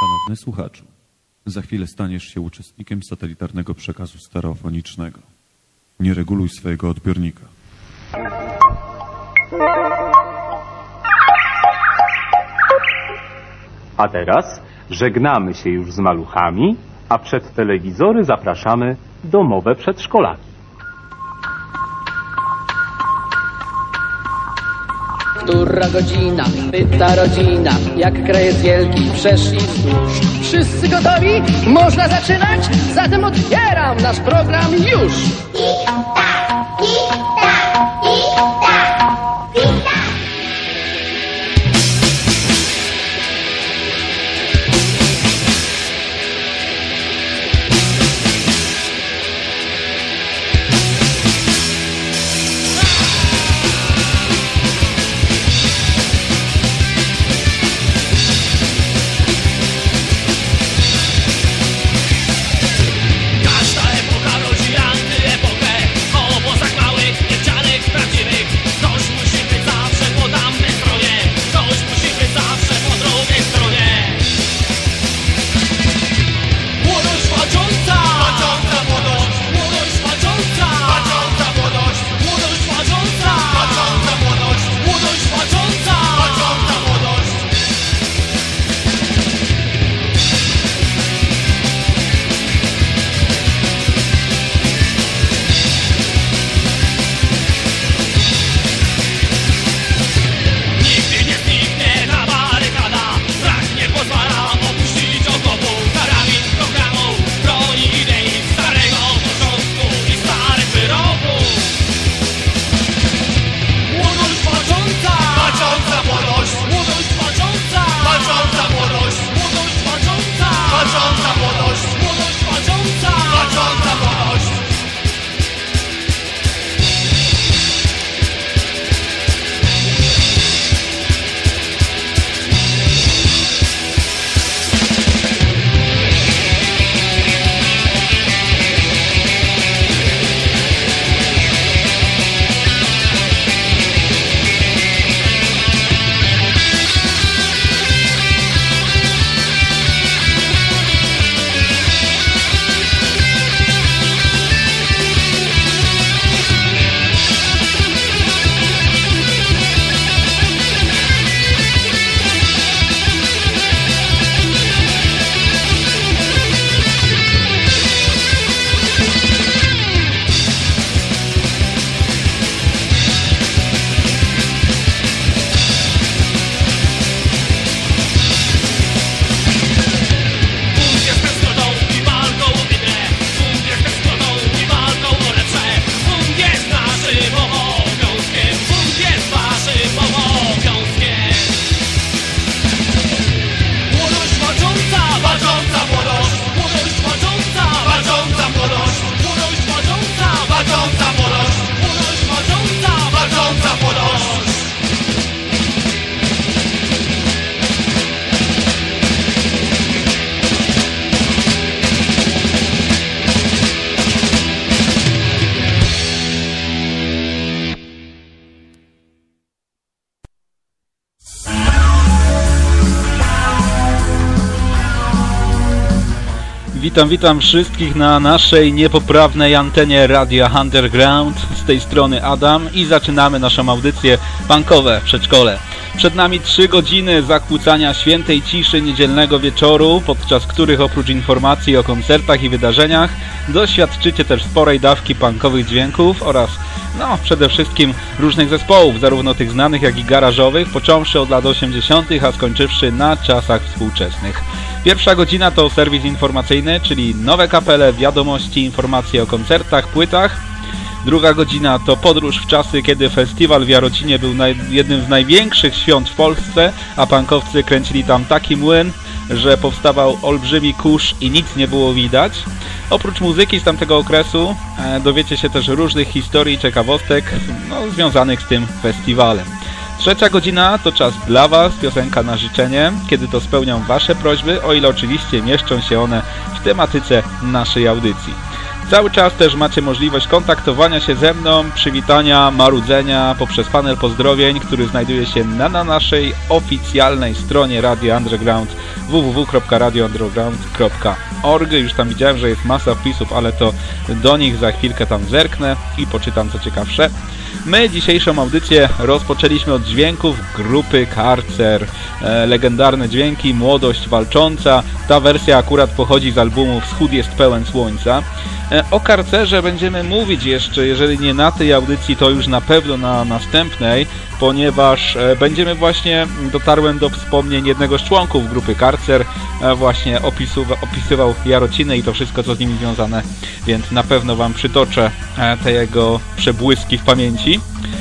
Szanowny słuchaczu, za chwilę staniesz się uczestnikiem satelitarnego przekazu stereofonicznego. Nie reguluj swojego odbiornika. A teraz żegnamy się już z maluchami, a przed telewizory zapraszamy domowe przedszkolaki. Która godzina? Pyta rodzina. Jak krajec wielki przeszli wzdłuż. Wszyscy gotowi? Można zaczynać? Zatem otwieram nasz program już! Witam wszystkich na naszej niepoprawnej antenie Radia Underground. Z tej strony Adam i zaczynamy naszą audycję punkowe przedszkole. Przed nami 3 godziny zakłócania świętej ciszy niedzielnego wieczoru, podczas których oprócz informacji o koncertach i wydarzeniach doświadczycie też sporej dawki punkowych dźwięków oraz przede wszystkim różnych zespołów, zarówno tych znanych jak i garażowych, począwszy od lat 80., a skończywszy na czasach współczesnych. Pierwsza godzina to serwis informacyjny, czyli nowe kapele, wiadomości, informacje o koncertach, płytach. Druga godzina to podróż w czasy, kiedy festiwal w Jarocinie był jednym z największych świąt w Polsce, a punkowcy kręcili tam taki młyn, że powstawał olbrzymi kurz i nic nie było widać. Oprócz muzyki z tamtego okresu dowiecie się też różnych historii i ciekawostek związanych z tym festiwalem. Trzecia godzina to czas dla Was, piosenka na życzenie, kiedy to spełniam Wasze prośby, o ile oczywiście mieszczą się one w tematyce naszej audycji. Cały czas też macie możliwość kontaktowania się ze mną, przywitania, marudzenia poprzez panel pozdrowień, który znajduje się na naszej oficjalnej stronie Radio Underground www.radiounderground.org. Już tam widziałem, że jest masa wpisów, ale to do nich za chwilkę tam zerknę i poczytam co ciekawsze. My dzisiejszą audycję rozpoczęliśmy od dźwięków grupy Karcer. Legendarne dźwięki, Młodość Walcząca. Ta wersja akurat pochodzi z albumu Wschód jest pełen słońca. O Karcerze będziemy mówić jeszcze, jeżeli nie na tej audycji, to już na pewno na następnej, ponieważ dotarłem do wspomnień jednego z członków grupy Karcer, właśnie opisywał Jarocinę i to wszystko, co z nimi związane, więc na pewno wam przytoczę te jego przebłyski w pamięci.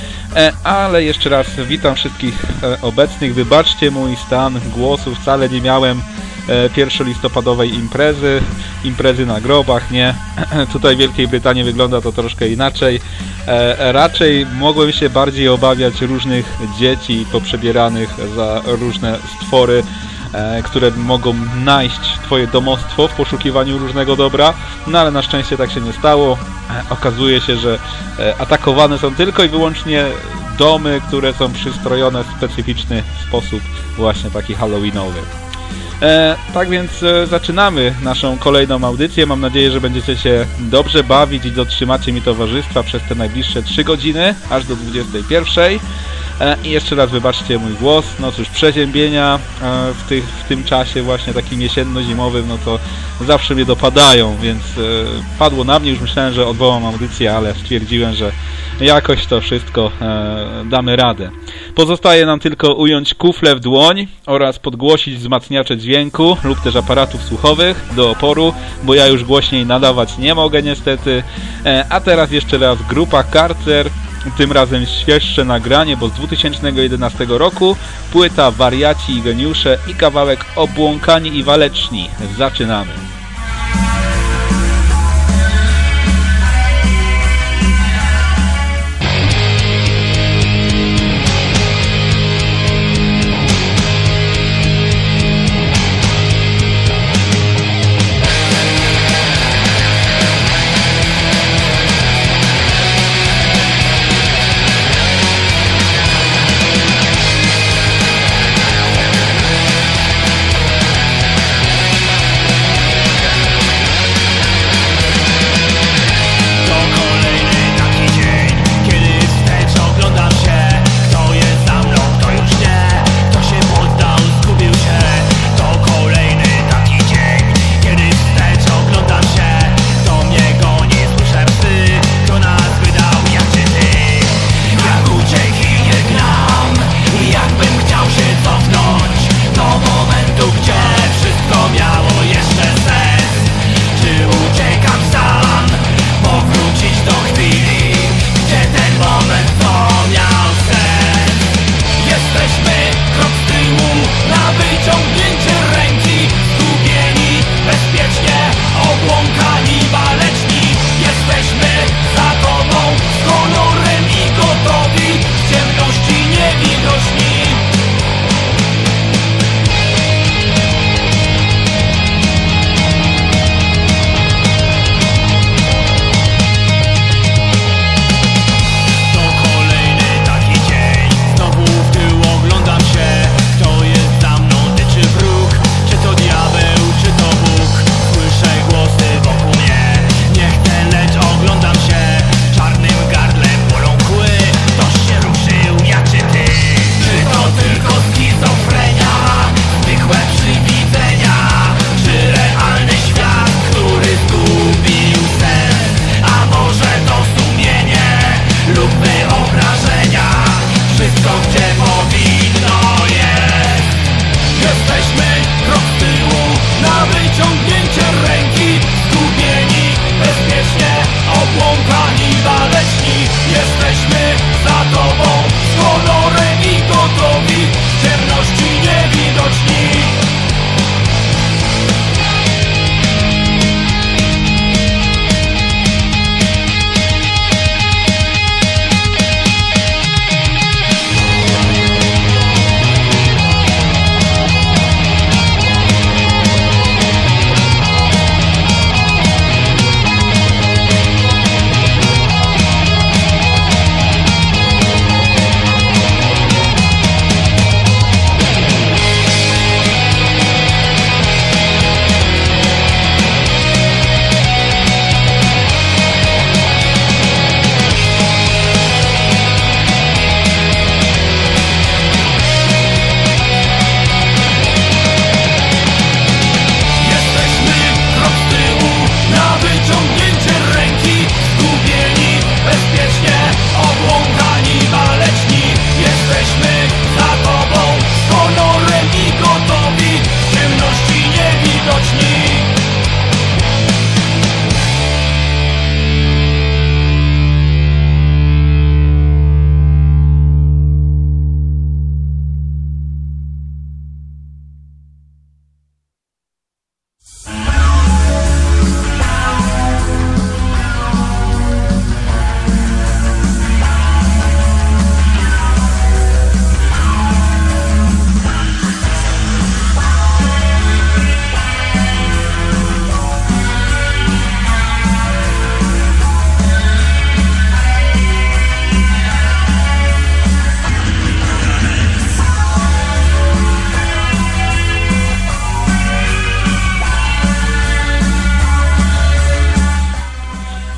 Ale jeszcze raz witam wszystkich obecnych. Wybaczcie mój stan głosu, wcale nie miałem 1-listopadowej imprezy na grobach, nie. Tutaj w Wielkiej Brytanii wygląda to troszkę inaczej. Raczej mogłem się bardziej obawiać różnych dzieci poprzebieranych za różne stwory, które mogą najść twoje domostwo w poszukiwaniu różnego dobra, no ale na szczęście tak się nie stało. Okazuje się, że atakowane są tylko i wyłącznie domy, które są przystrojone w specyficzny sposób, właśnie taki halloweenowy. Tak więc zaczynamy naszą kolejną audycję. Mam nadzieję, że będziecie się dobrze bawić i dotrzymacie mi towarzystwa przez te najbliższe 3 godziny, aż do 21. I jeszcze raz wybaczcie mój głos. No cóż, przeziębienia w tym czasie właśnie takim jesienno-zimowym, no to zawsze mnie dopadają, więc padło na mnie. Już myślałem, że odwołam audycję, ale stwierdziłem, że jakoś to wszystko damy radę. Pozostaje nam tylko ująć kufle w dłoń oraz podgłosić wzmacniacze dźwięku lub też aparatów słuchowych do oporu, bo ja już głośniej nadawać nie mogę niestety. A teraz jeszcze raz grupa Karcer, tym razem świeższe nagranie, bo z 2011 roku, płyta Wariaci i Geniusze i kawałek Obłąkani i Waleczni. Zaczynamy.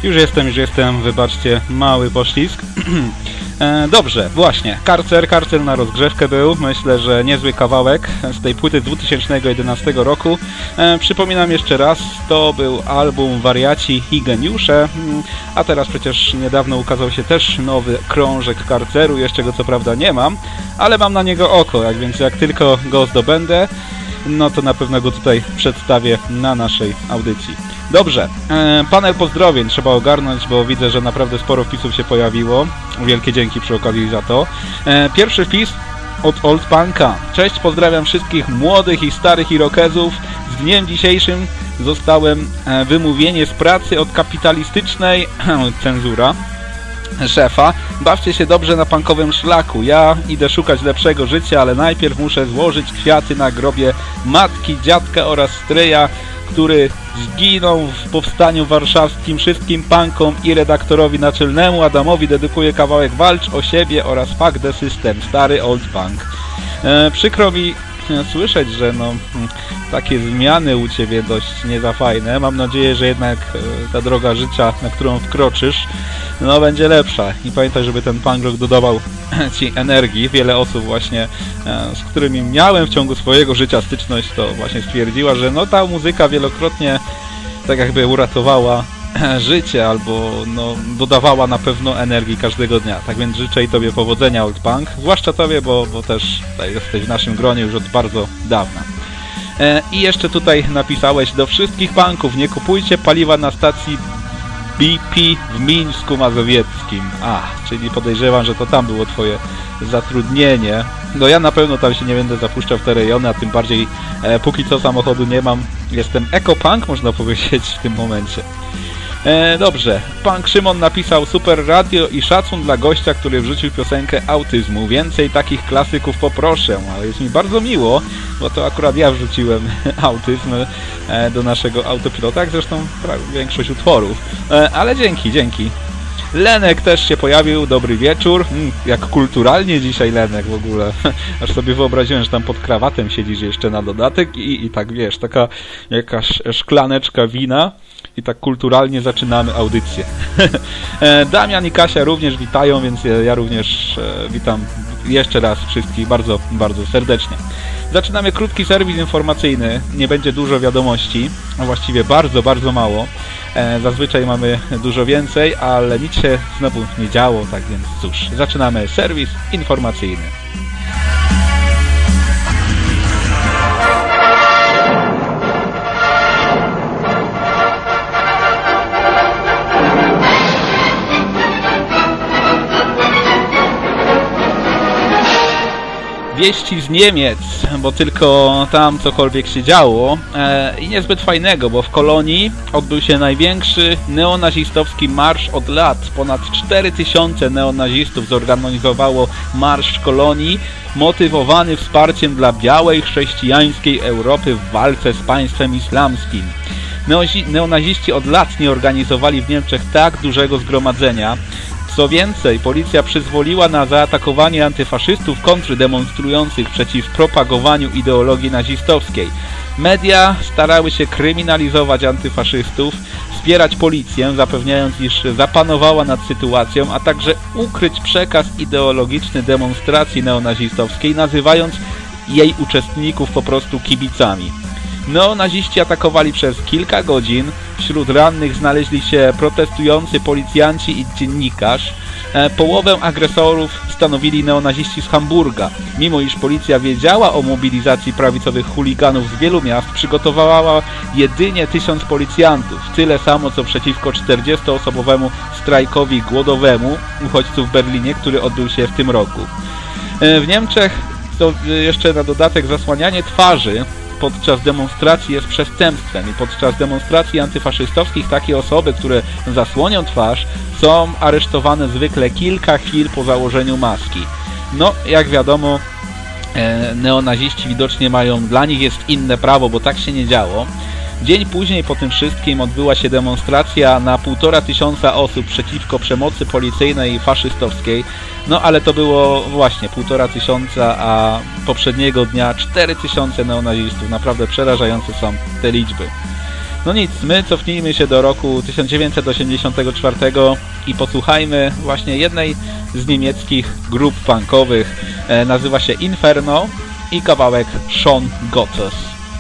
Już jestem, wybaczcie, mały poślizg. Dobrze, właśnie, Karcel na rozgrzewkę był, myślę, że niezły kawałek z tej płyty z 2011 roku. Przypominam jeszcze raz, to był album Wariaci i Geniusze, a teraz przecież niedawno ukazał się też nowy krążek Karceru, jeszcze go co prawda nie mam, ale mam na niego oko, więc jak tylko go zdobędę, no to na pewno go tutaj przedstawię na naszej audycji. Dobrze, panel pozdrowień trzeba ogarnąć, bo widzę, że naprawdę sporo wpisów się pojawiło. Wielkie dzięki przy okazji za to. Pierwszy wpis od Old Punka. Cześć, pozdrawiam wszystkich młodych i starych irokezów. Z dniem dzisiejszym zostałem wymówienie z pracy od kapitalistycznej cenzura szefa. Bawcie się dobrze na punkowym szlaku. Ja idę szukać lepszego życia, ale najpierw muszę złożyć kwiaty na grobie matki, dziadka oraz stryja, który zginął w powstaniu warszawskim. Wszystkim punkom i redaktorowi naczelnemu Adamowi dedykuję kawałek Walcz o siebie oraz Fuck the System, stary old punk. Przykro mi słyszeć, że takie zmiany u Ciebie dość nie za fajne. Mam nadzieję, że jednak ta droga życia, na którą wkroczysz, będzie lepsza. I pamiętaj, żeby ten punk rock dodawał Ci energii. Wiele osób właśnie, z którymi miałem w ciągu swojego życia styczność, to właśnie stwierdziła, że ta muzyka wielokrotnie tak jakby uratowała życie albo dodawała na pewno energii każdego dnia. Tak więc życzę i Tobie powodzenia, Old Punk. Zwłaszcza Tobie, bo też tutaj jesteś w naszym gronie już od bardzo dawna. I jeszcze tutaj napisałeś: do wszystkich punków, nie kupujcie paliwa na stacji BP w Mińsku Mazowieckim. Czyli podejrzewam, że to tam było Twoje zatrudnienie. Ja na pewno tam się nie będę zapuszczał w te rejony, a tym bardziej póki co samochodu nie mam. Jestem ekopunk, można powiedzieć w tym momencie. Dobrze, Punk Szymon napisał: super radio i szacun dla gościa, który wrzucił piosenkę Autyzmu. Więcej takich klasyków poproszę, ale jest mi bardzo miło, bo to akurat ja wrzuciłem Autyzm do naszego autopilota, jak zresztą większość utworów. Ale dzięki. Lenek też się pojawił, dobry wieczór. Jak kulturalnie dzisiaj Lenek w ogóle. Aż sobie wyobraziłem, że tam pod krawatem siedzisz jeszcze na dodatek i tak wiesz, taka jakaś szklaneczka wina i tak kulturalnie zaczynamy audycję. Damian i Kasia również witają, więc ja również witam jeszcze raz wszystkich bardzo, bardzo serdecznie. Zaczynamy krótki serwis informacyjny, nie będzie dużo wiadomości, a właściwie bardzo, bardzo mało. Zazwyczaj mamy dużo więcej, ale nic się znowu nie działo, tak więc cóż, zaczynamy serwis informacyjny. Wieści z Niemiec, bo tylko tam cokolwiek się działo i niezbyt fajnego, bo w Kolonii odbył się największy neonazistowski marsz od lat. Ponad 4000 neonazistów zorganizowało marsz w Kolonii, motywowany wsparciem dla białej, chrześcijańskiej Europy w walce z państwem islamskim. Neonaziści od lat nie organizowali w Niemczech tak dużego zgromadzenia. Co więcej, policja przyzwoliła na zaatakowanie antyfaszystów kontrdemonstrujących przeciw propagowaniu ideologii nazistowskiej. Media starały się kryminalizować antyfaszystów, wspierać policję, zapewniając, iż zapanowała nad sytuacją, a także ukryć przekaz ideologiczny demonstracji neonazistowskiej, nazywając jej uczestników po prostu kibicami. Neonaziści atakowali przez kilka godzin. Wśród rannych znaleźli się protestujący policjanci i dziennikarz. Połowę agresorów stanowili neonaziści z Hamburga. Mimo iż policja wiedziała o mobilizacji prawicowych chuliganów z wielu miast, przygotowała jedynie 1000 policjantów. Tyle samo co przeciwko 40-osobowemu strajkowi głodowemu uchodźców w Berlinie, który odbył się w tym roku. W Niemczech to jeszcze na dodatek zasłanianie twarzy podczas demonstracji jest przestępstwem i podczas demonstracji antyfaszystowskich takie osoby, które zasłonią twarz, są aresztowane zwykle kilka chwil po założeniu maski. Jak wiadomo, neonaziści widocznie mają, dla nich jest inne prawo, bo tak się nie działo. Dzień później po tym wszystkim odbyła się demonstracja na 1500 osób przeciwko przemocy policyjnej i faszystowskiej. Ale to było właśnie 1500, a poprzedniego dnia 4000 neonazistów. Naprawdę przerażające są te liczby. No nic, my cofnijmy się do roku 1984 i posłuchajmy właśnie jednej z niemieckich grup punkowych. Nazywa się Inferno i kawałek Schon Gottes.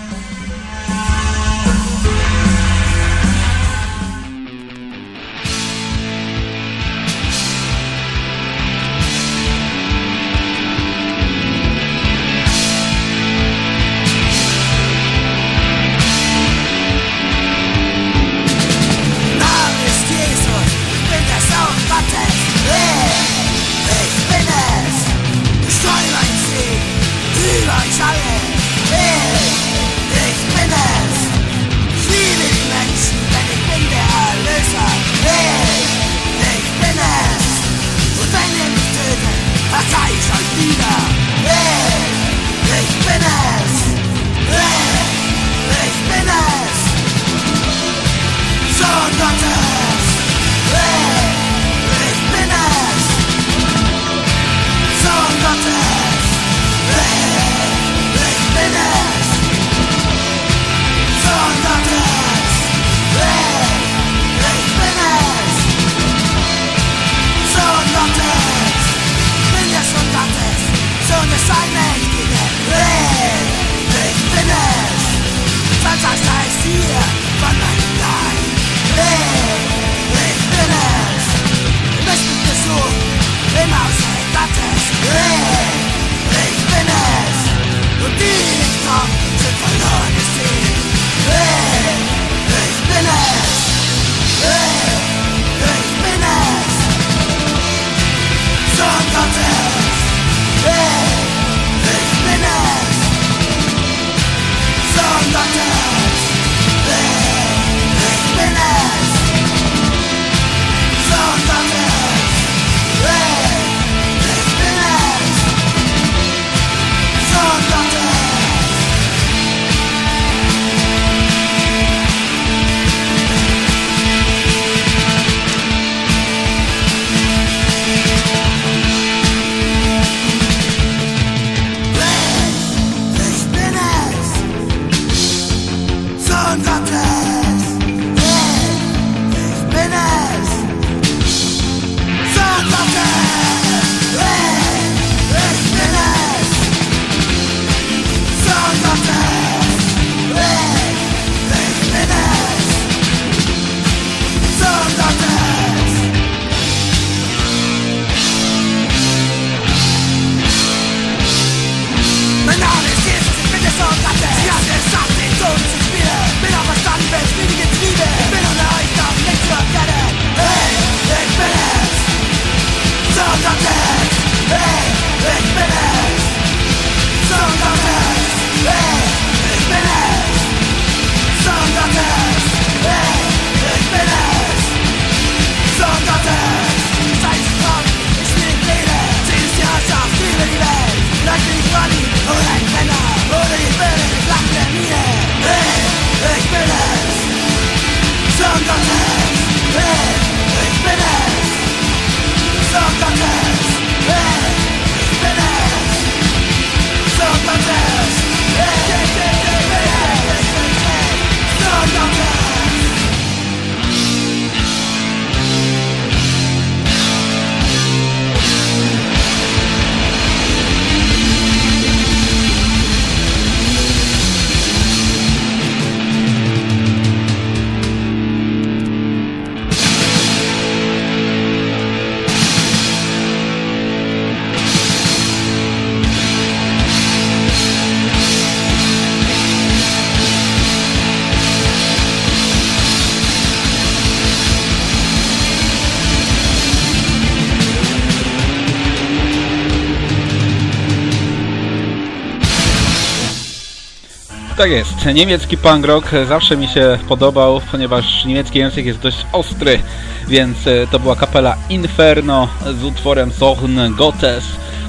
Tak jest, niemiecki punk rock zawsze mi się podobał, ponieważ niemiecki język jest dość ostry, więc to była kapela Inferno z utworem Zorn Gottes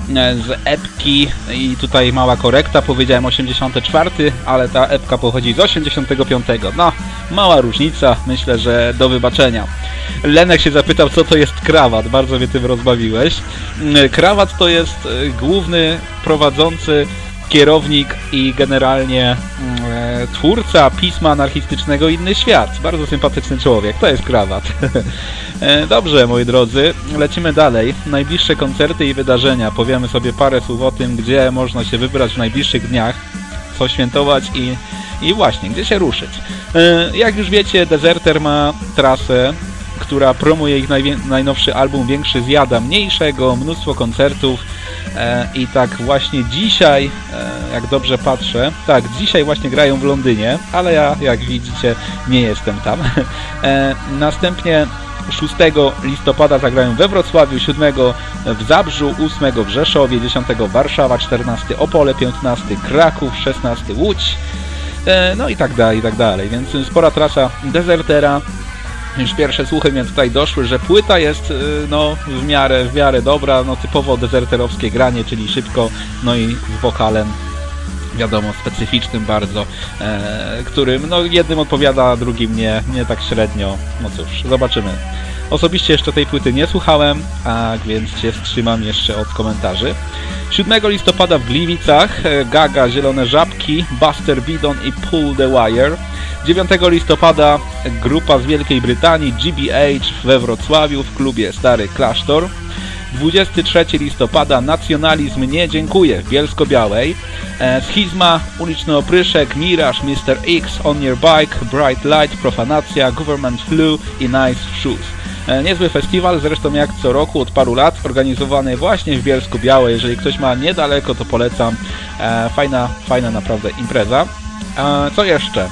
z epki i tutaj mała korekta, powiedziałem 84, ale ta epka pochodzi z 85. No, mała różnica, myślę, że do wybaczenia. Lenek się zapytał, co to jest krawat, bardzo mnie tym rozbawiłeś. Krawat to jest główny prowadzący kierownik i generalnie twórca pisma anarchistycznego Inny Świat. Bardzo sympatyczny człowiek, to jest krawat. Dobrze, moi drodzy, lecimy dalej. Najbliższe koncerty i wydarzenia. Powiemy sobie parę słów o tym, gdzie można się wybrać w najbliższych dniach, co świętować i właśnie, gdzie się ruszyć. Jak już wiecie, Deserter ma trasę, która promuje ich najnowszy album Większy zjada mniejszego, mnóstwo koncertów i tak właśnie dzisiaj, jak dobrze patrzę, tak, dzisiaj właśnie grają w Londynie, ale ja, jak widzicie, nie jestem tam. Następnie 6 listopada zagrają we Wrocławiu, 7 w Zabrzu, 8 w Rzeszowie, 10 Warszawa, 14 Opole, 15 Kraków, 16 Łódź, no i tak dalej, więc spora trasa Desertera. Już pierwsze słuchy mnie tutaj doszły, że płyta jest no w miarę dobra, no typowo dezerterowskie granie, czyli szybko, no i z wokalem, wiadomo, specyficznym bardzo, którym no jednym odpowiada, a drugim nie tak średnio. No cóż, zobaczymy. Osobiście jeszcze tej płyty nie słuchałem, a więc się wstrzymam jeszcze od komentarzy. 7 listopada w Gliwicach Gaga, Zielone Żabki, Buster Bidon i Pull the Wire. 9 listopada grupa z Wielkiej Brytanii GBH we Wrocławiu w klubie Stary Klasztor. 23 listopada Nacjonalizm nie dziękuję w Bielsko-Białej. Schizma, Uliczny Opryszek, Miraż, Mr. X, On Your Bike, Bright Light, Profanacja, Government Flu i Nice Shoes. Niezły festiwal, zresztą jak co roku od paru lat, organizowany właśnie w Bielsku-Białej. Jeżeli ktoś ma niedaleko, to polecam. Fajna naprawdę impreza. Co jeszcze?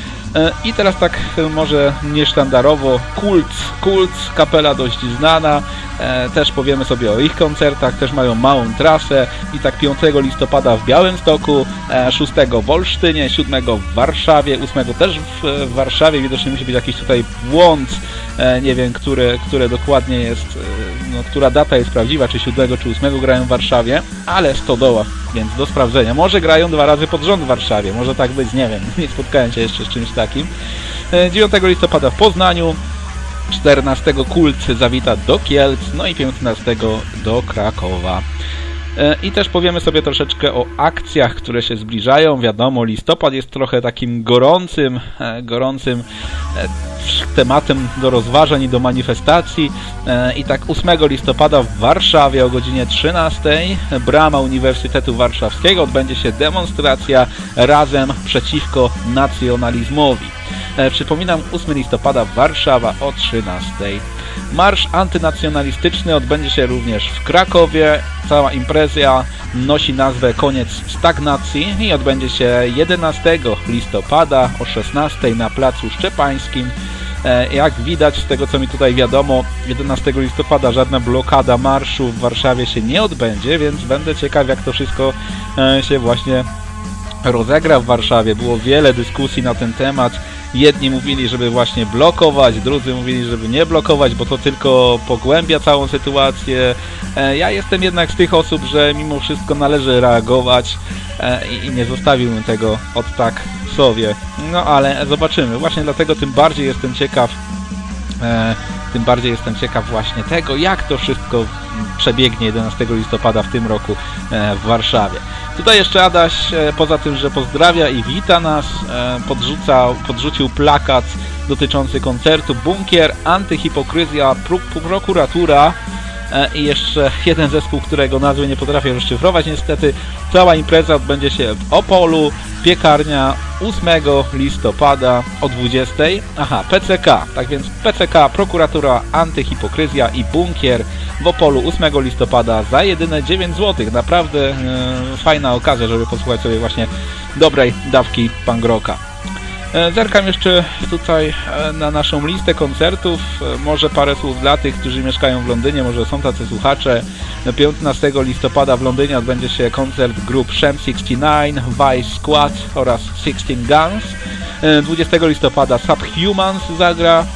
I teraz tak może niesztandarowo, Kult, kapela dość znana, też powiemy sobie o ich koncertach, też mają małą trasę i tak 5 listopada w Białymstoku, 6 w Olsztynie, 7 w Warszawie, 8 też w Warszawie, widocznie musi być jakiś tutaj błąd, nie wiem, które dokładnie jest, no, która data jest prawdziwa, czy 7 czy 8 grają w Warszawie, ale Stodoła, więc do sprawdzenia. Może grają 2 razy pod rząd w Warszawie, może tak być, nie wiem, nie spotkałem się jeszcze z czymś takim. 9 listopada w Poznaniu, 14 Kult zawita do Kielc, no i 15 do Krakowa. I też powiemy sobie troszeczkę o akcjach, które się zbliżają. Wiadomo, listopad jest trochę takim gorącym tematem do rozważań i do manifestacji. I tak 8 listopada w Warszawie o godzinie 13 brama Uniwersytetu Warszawskiego odbędzie się demonstracja Razem przeciwko nacjonalizmowi. Przypominam, 8 listopada Warszawa o 13. Marsz antynacjonalistyczny odbędzie się również w Krakowie. Cała impreza nosi nazwę Koniec stagnacji i odbędzie się 11 listopada o 16 na Placu Szczepańskim. Jak widać z tego, co mi tutaj wiadomo, 11 listopada żadna blokada marszu w Warszawie się nie odbędzie, więc będę ciekaw, jak to wszystko się właśnie rozegra w Warszawie. Było wiele dyskusji na ten temat. Jedni mówili, żeby właśnie blokować, drudzy mówili, żeby nie blokować, bo to tylko pogłębia całą sytuację. Ja jestem jednak z tych osób, że mimo wszystko należy reagować i nie zostawiłbym tego od tak sobie. No ale zobaczymy. Właśnie dlatego tym bardziej jestem ciekaw właśnie tego, jak to wszystko przebiegnie 11 listopada w tym roku w Warszawie. Tutaj jeszcze Adaś, poza tym, że pozdrawia i wita nas, podrzucił plakat dotyczący koncertu Bunkier, Antyhipokryzja, Prokuratura i jeszcze jeden zespół, którego nazwy nie potrafię rozszyfrować niestety. Cała impreza odbędzie się w Opolu, Piekarnia, 8 listopada o 20. Aha, PCK, tak więc PCK, Prokuratura, Antyhipokryzja i Bunkier w Opolu 8 listopada za jedyne 9 zł. Naprawdę fajna okazja, żeby posłuchać sobie właśnie dobrej dawki punk rocka. Zerkam jeszcze tutaj na naszą listę koncertów. Może parę słów dla tych, którzy mieszkają w Londynie, może są tacy słuchacze. 15 listopada w Londynie odbędzie się koncert grup Shem 69, Vice Squad oraz 16 Guns. 20 listopada Subhumans zagra.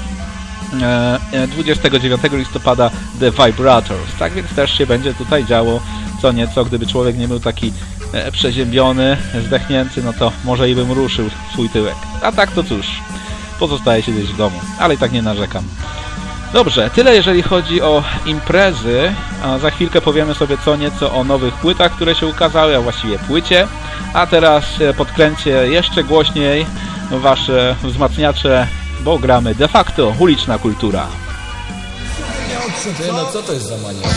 29 listopada The Vibrators. Tak więc też się będzie tutaj działo co nieco. Gdyby człowiek nie był taki przeziębiony, zdechnięty, no to może i bym ruszył swój tyłek. A tak to cóż, pozostaje siedzieć w domu, ale i tak nie narzekam. Dobrze, tyle jeżeli chodzi o imprezy, a za chwilkę powiemy sobie co nieco o nowych płytach, które się ukazały, a właściwie płycie. A teraz podkręćcie jeszcze głośniej wasze wzmacniacze, bo gramy de facto uliczna kultura. Ty, no co to jest za mania?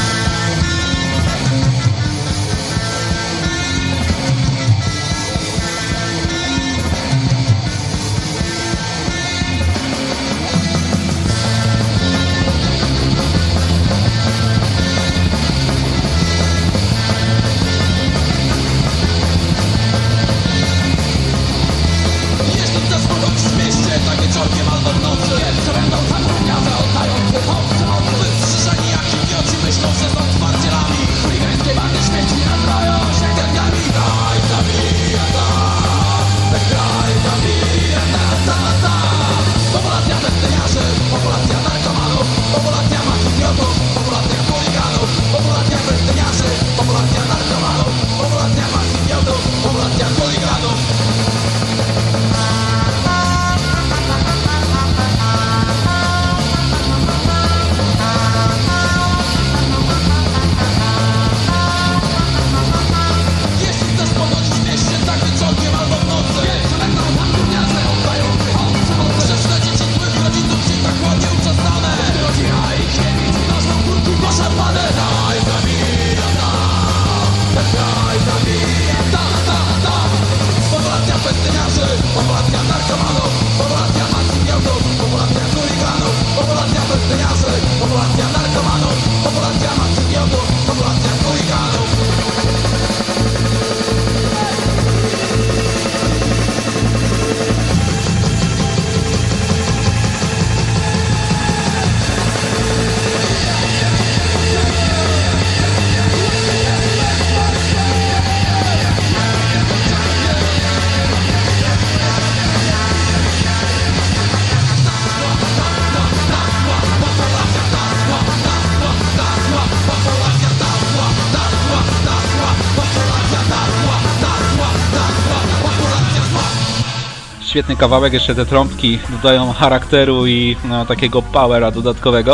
Świetny kawałek, jeszcze te trąbki dodają charakteru i takiego powera dodatkowego.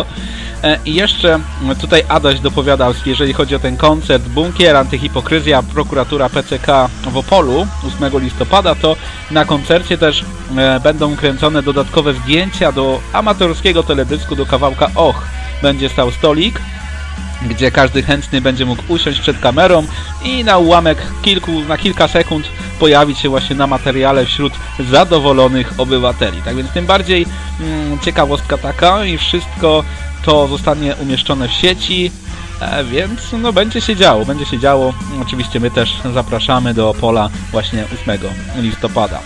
I jeszcze tutaj Adaś dopowiadał, jeżeli chodzi o ten koncert Bunkier, Antyhipokryzja, prokuratura PCK w Opolu 8 listopada, to na koncercie też będą kręcone dodatkowe zdjęcia do amatorskiego teledysku, do kawałka Och. Będzie stał stolik, gdzie każdy chętny będzie mógł usiąść przed kamerą i na ułamek na kilka sekund pojawić się właśnie na materiale wśród zadowolonych obywateli. Tak więc tym bardziej ciekawostka taka i wszystko to zostanie umieszczone w sieci, więc no będzie się działo. Oczywiście my też zapraszamy do Opola właśnie 8 listopada.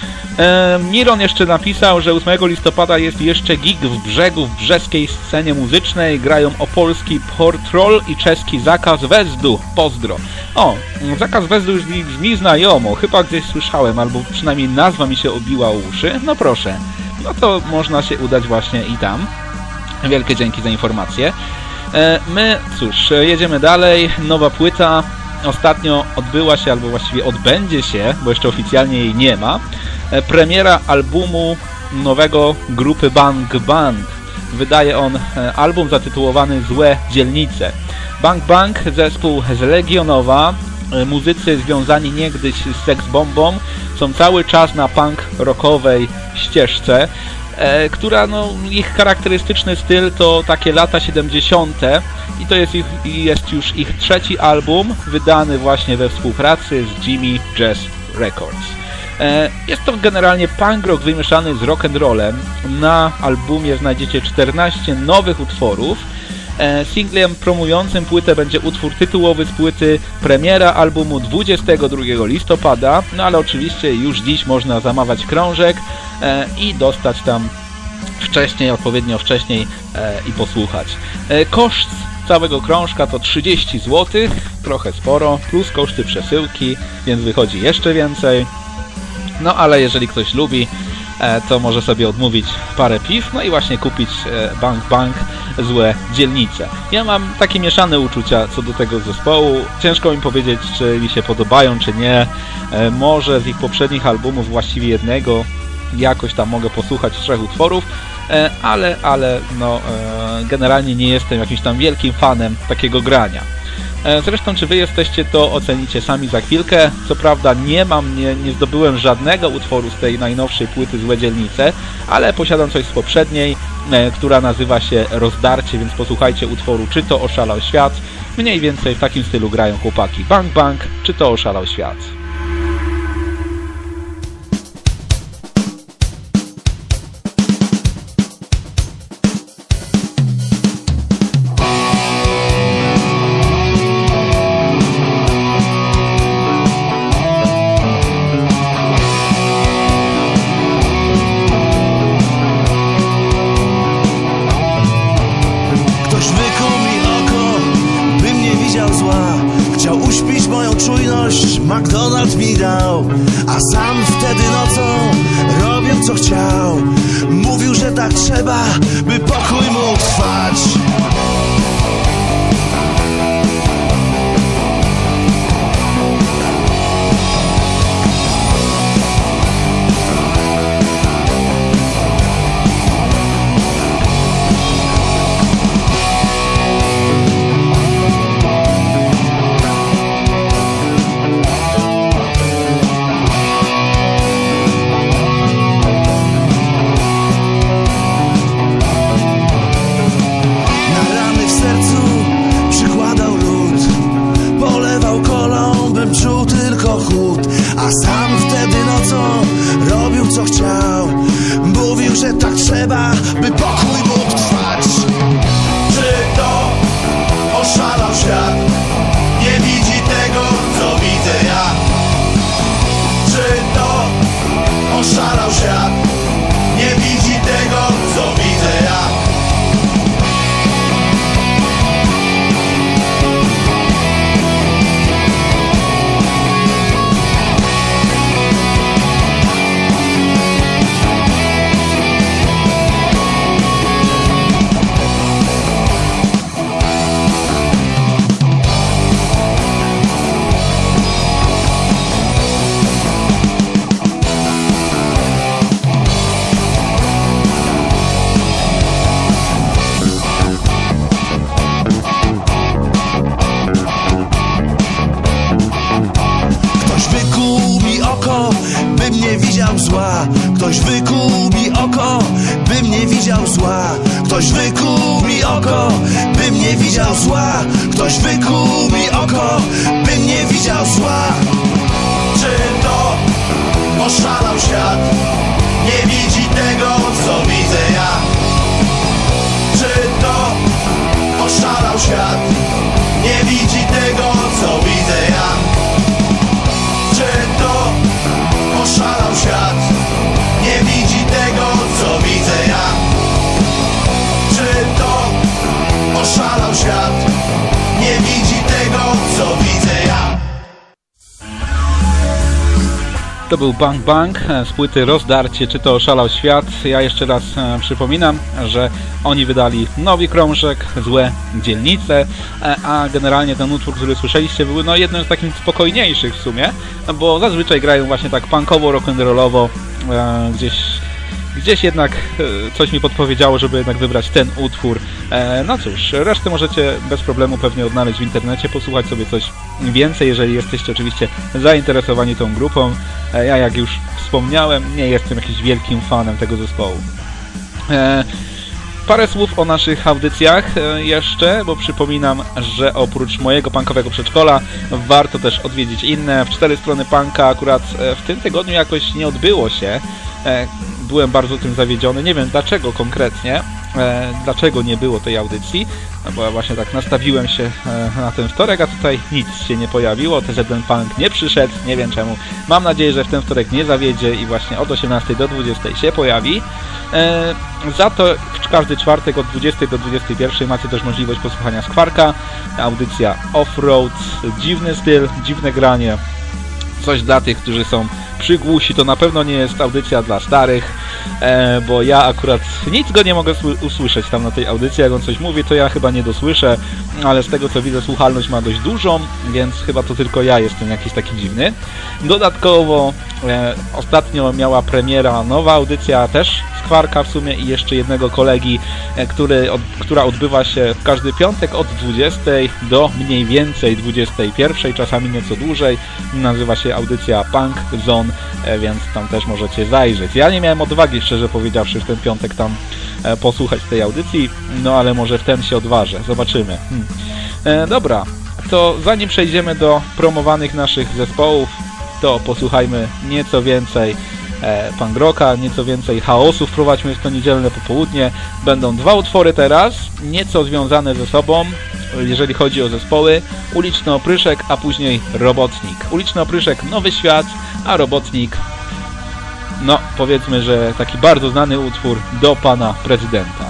Miron jeszcze napisał, że 8 listopada jest jeszcze gig w Brzegu, w brzeskiej scenie muzycznej. Grają opolski Portroll i czeski Zakaz Wezdu. Pozdro. O, Zakaz Wezdu już brzmi znajomo. Chyba gdzieś słyszałem, albo przynajmniej nazwa mi się obiła o uszy. No proszę. No to można się udać właśnie i tam. Wielkie dzięki za informację. My, cóż, jedziemy dalej. Nowa płyta ostatnio odbyła się, albo właściwie odbędzie się, bo jeszcze oficjalnie jej nie ma. Premiera albumu nowego grupy Bang Bang. Wydaje on album zatytułowany Złe Dzielnice. Bang Bang, zespół z Legionowa, muzycy związani niegdyś z Sex Bombą, są cały czas na punk rockowej ścieżce, która ich charakterystyczny styl to takie lata 70. i to jest już ich trzeci album, wydany właśnie we współpracy z Jimmy Jazz Records. Jest to generalnie punk rock wymieszany z rock'n'rollem. Na albumie znajdziecie 14 nowych utworów. Singlem promującym płytę będzie utwór tytułowy z płyty, premiera albumu 22 listopada, no ale oczywiście już dziś można zamawiać krążek i dostać tam odpowiednio wcześniej i posłuchać. Koszt całego krążka to 30 zł, trochę sporo, plus koszty przesyłki, więc wychodzi jeszcze więcej. No ale jeżeli ktoś lubi, to może sobie odmówić parę piw, no i właśnie kupić Bang Bang Złe Dzielnice. Ja mam takie mieszane uczucia co do tego zespołu. Ciężko mi powiedzieć, czy mi się podobają, czy nie. Może z ich poprzednich albumów, właściwie jednego, jakoś tam mogę posłuchać 3 utworów. ale generalnie nie jestem jakimś tam wielkim fanem takiego grania. Zresztą czy wy jesteście, to ocenicie sami za chwilkę. Co prawda nie zdobyłem żadnego utworu z tej najnowszej płyty Złe Dzielnice, ale posiadam coś z poprzedniej, która nazywa się Rozdarcie, więc posłuchajcie utworu Czy to oszalał świat. Mniej więcej w takim stylu grają chłopaki. Bang Bang, Czy to oszalał świat. McDonald's mi dał, a sam wtedy nocą robił co chciał. Mówił, że tak trzeba, by pokój mógł trwać. Ktoś wykuł mi oko, bym nie widział zła. Ktoś wykuł mi oko, bym nie widział zła. Ktoś wykuł mi oko, bym nie widział zła. Czy to oszalał świat? Nie widzi tego, co widzę ja. Czy to oszalał świat? Nie widzi tego, co widzę ja. Czy to oszalał świat? Nie widzi tego, co widzę ja. Czy to oszalał świat? Nie widzi tego, co widzę ja. To był Bang Bang z płyty Rozdarcie, Czy to oszalał świat. Ja jeszcze raz przypominam, że oni wydali nowy krążek, Złe Dzielnice, a generalnie ten utwór, który słyszeliście, był jednym z takich spokojniejszych w sumie, bo zazwyczaj grają właśnie tak punkowo, rock'n'rollowo, gdzieś jednak coś mi podpowiedziało, żeby jednak wybrać ten utwór. No cóż, resztę możecie bez problemu pewnie odnaleźć w internecie, posłuchać sobie coś więcej, jeżeli jesteście oczywiście zainteresowani tą grupą. Ja, jak już wspomniałem, nie jestem jakimś wielkim fanem tego zespołu. Parę słów o naszych audycjach jeszcze, bo przypominam, że oprócz mojego punkowego przedszkola warto też odwiedzić inne. W 4 strony punka akurat w tym tygodniu jakoś nie odbyło się. Byłem bardzo tym zawiedziony, nie wiem dlaczego konkretnie, dlaczego nie było tej audycji, no bo ja właśnie tak nastawiłem się na ten wtorek, a tutaj nic się nie pojawiło, też ten punk nie przyszedł, nie wiem czemu. Mam nadzieję, że w ten wtorek nie zawiedzie i właśnie od 18 do 20 się pojawi. Za to w każdy czwartek od 20 do 21 macie też możliwość posłuchania Skwarka, audycja off-road, dziwny styl, dziwne granie, coś dla tych, którzy są przygłusi. To na pewno nie jest audycja dla starych, bo ja akurat nic go nie mogę usłyszeć tam na tej audycji. Jak on coś mówi, to ja chyba nie dosłyszę, ale z tego co widzę słuchalność ma dość dużą, więc chyba to tylko ja jestem jakiś taki dziwny. Dodatkowo Ostatnio miała premiera nowa audycja, też Skwarka w sumie i jeszcze jednego kolegi, która odbywa się w każdy piątek od 20 do mniej więcej 21, czasami nieco dłużej. Nazywa się audycja Punk Zone, więc tam też możecie zajrzeć. Ja nie miałem odwagi, szczerze powiedziawszy, w ten piątek tam posłuchać tej audycji, no ale może w ten się odważę, zobaczymy. Dobra, to zanim przejdziemy do promowanych naszych zespołów, to posłuchajmy nieco więcej punk rocka, nieco więcej chaosu wprowadźmy w to niedzielne popołudnie. Będą dwa utwory teraz, nieco związane ze sobą, jeżeli chodzi o zespoły. Uliczny Opryszek, a później Robotnik. Uliczny Opryszek Nowy Świat, a Robotnik, no powiedzmy, że taki bardzo znany utwór Do Pana Prezydenta.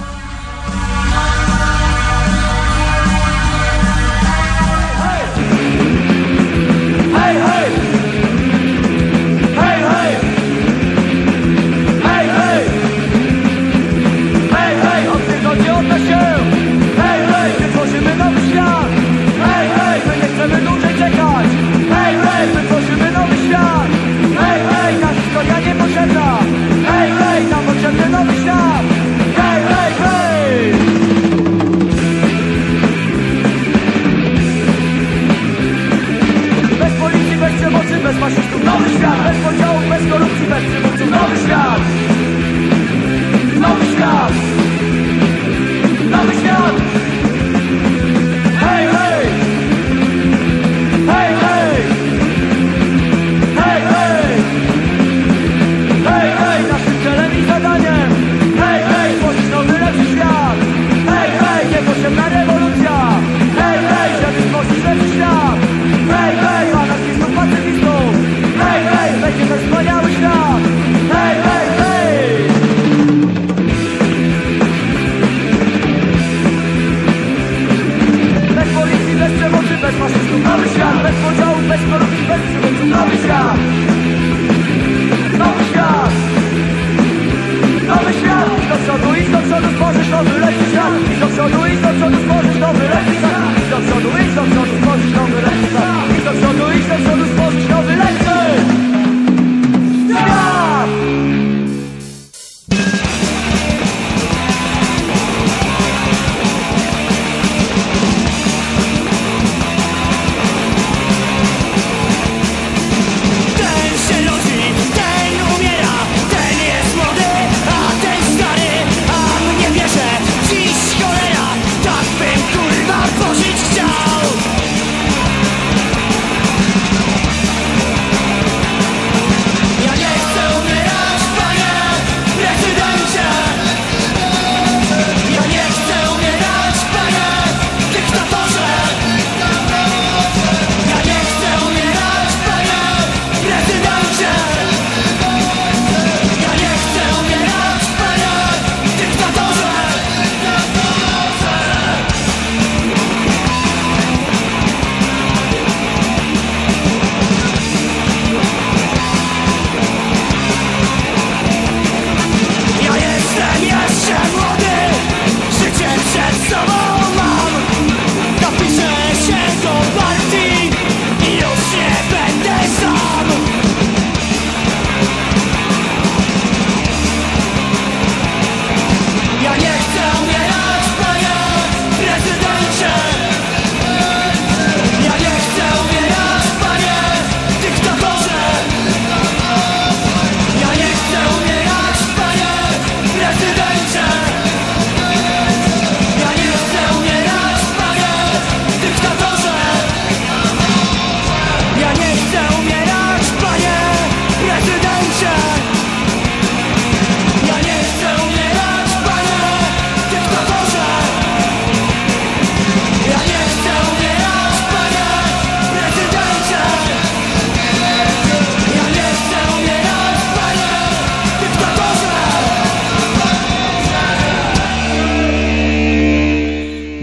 Bez faszystów, nowy świat, bez podziałów, bez korupcji, bez przywódców, nowy świat! Nowy świat! Nowy świat! Hej, hej! Hej, hej! Hej, hej! Hej, hej! Naszym celem i zadaniem! Hej, hej! Tworzyć nowy, lepszy świat! Hej, hej! Niepotrzebna rewolucja! Hej, hej! Żeby stworzyć lepszy świat! Hej, hej! Anarchistów, pacyfistów! Hej, hej! Będzie to wspaniały świat! Hej, hej, hej! Bez policji, bez przemocy, bez faszystów, nowy świat! Bez podziałów, bez korupcji, bez przywódców, nowy świat! Nowy świat! Nowy świat! Idź do przodu, idź do przodu, stworzysz nowy, lepszy świat! Idź do przodu, idź do przodu, stworzysz nowy, lepszy świat! Idź do przodu, idź do przodu, stworzysz nowy, lepszy świat! Idź do przodu, idź do przodu, stworzysz nowy, lepszy świat! Ten się rodzi, ten umiera, ten jest młody, a ten stary, a mnie bierze dziś cholera.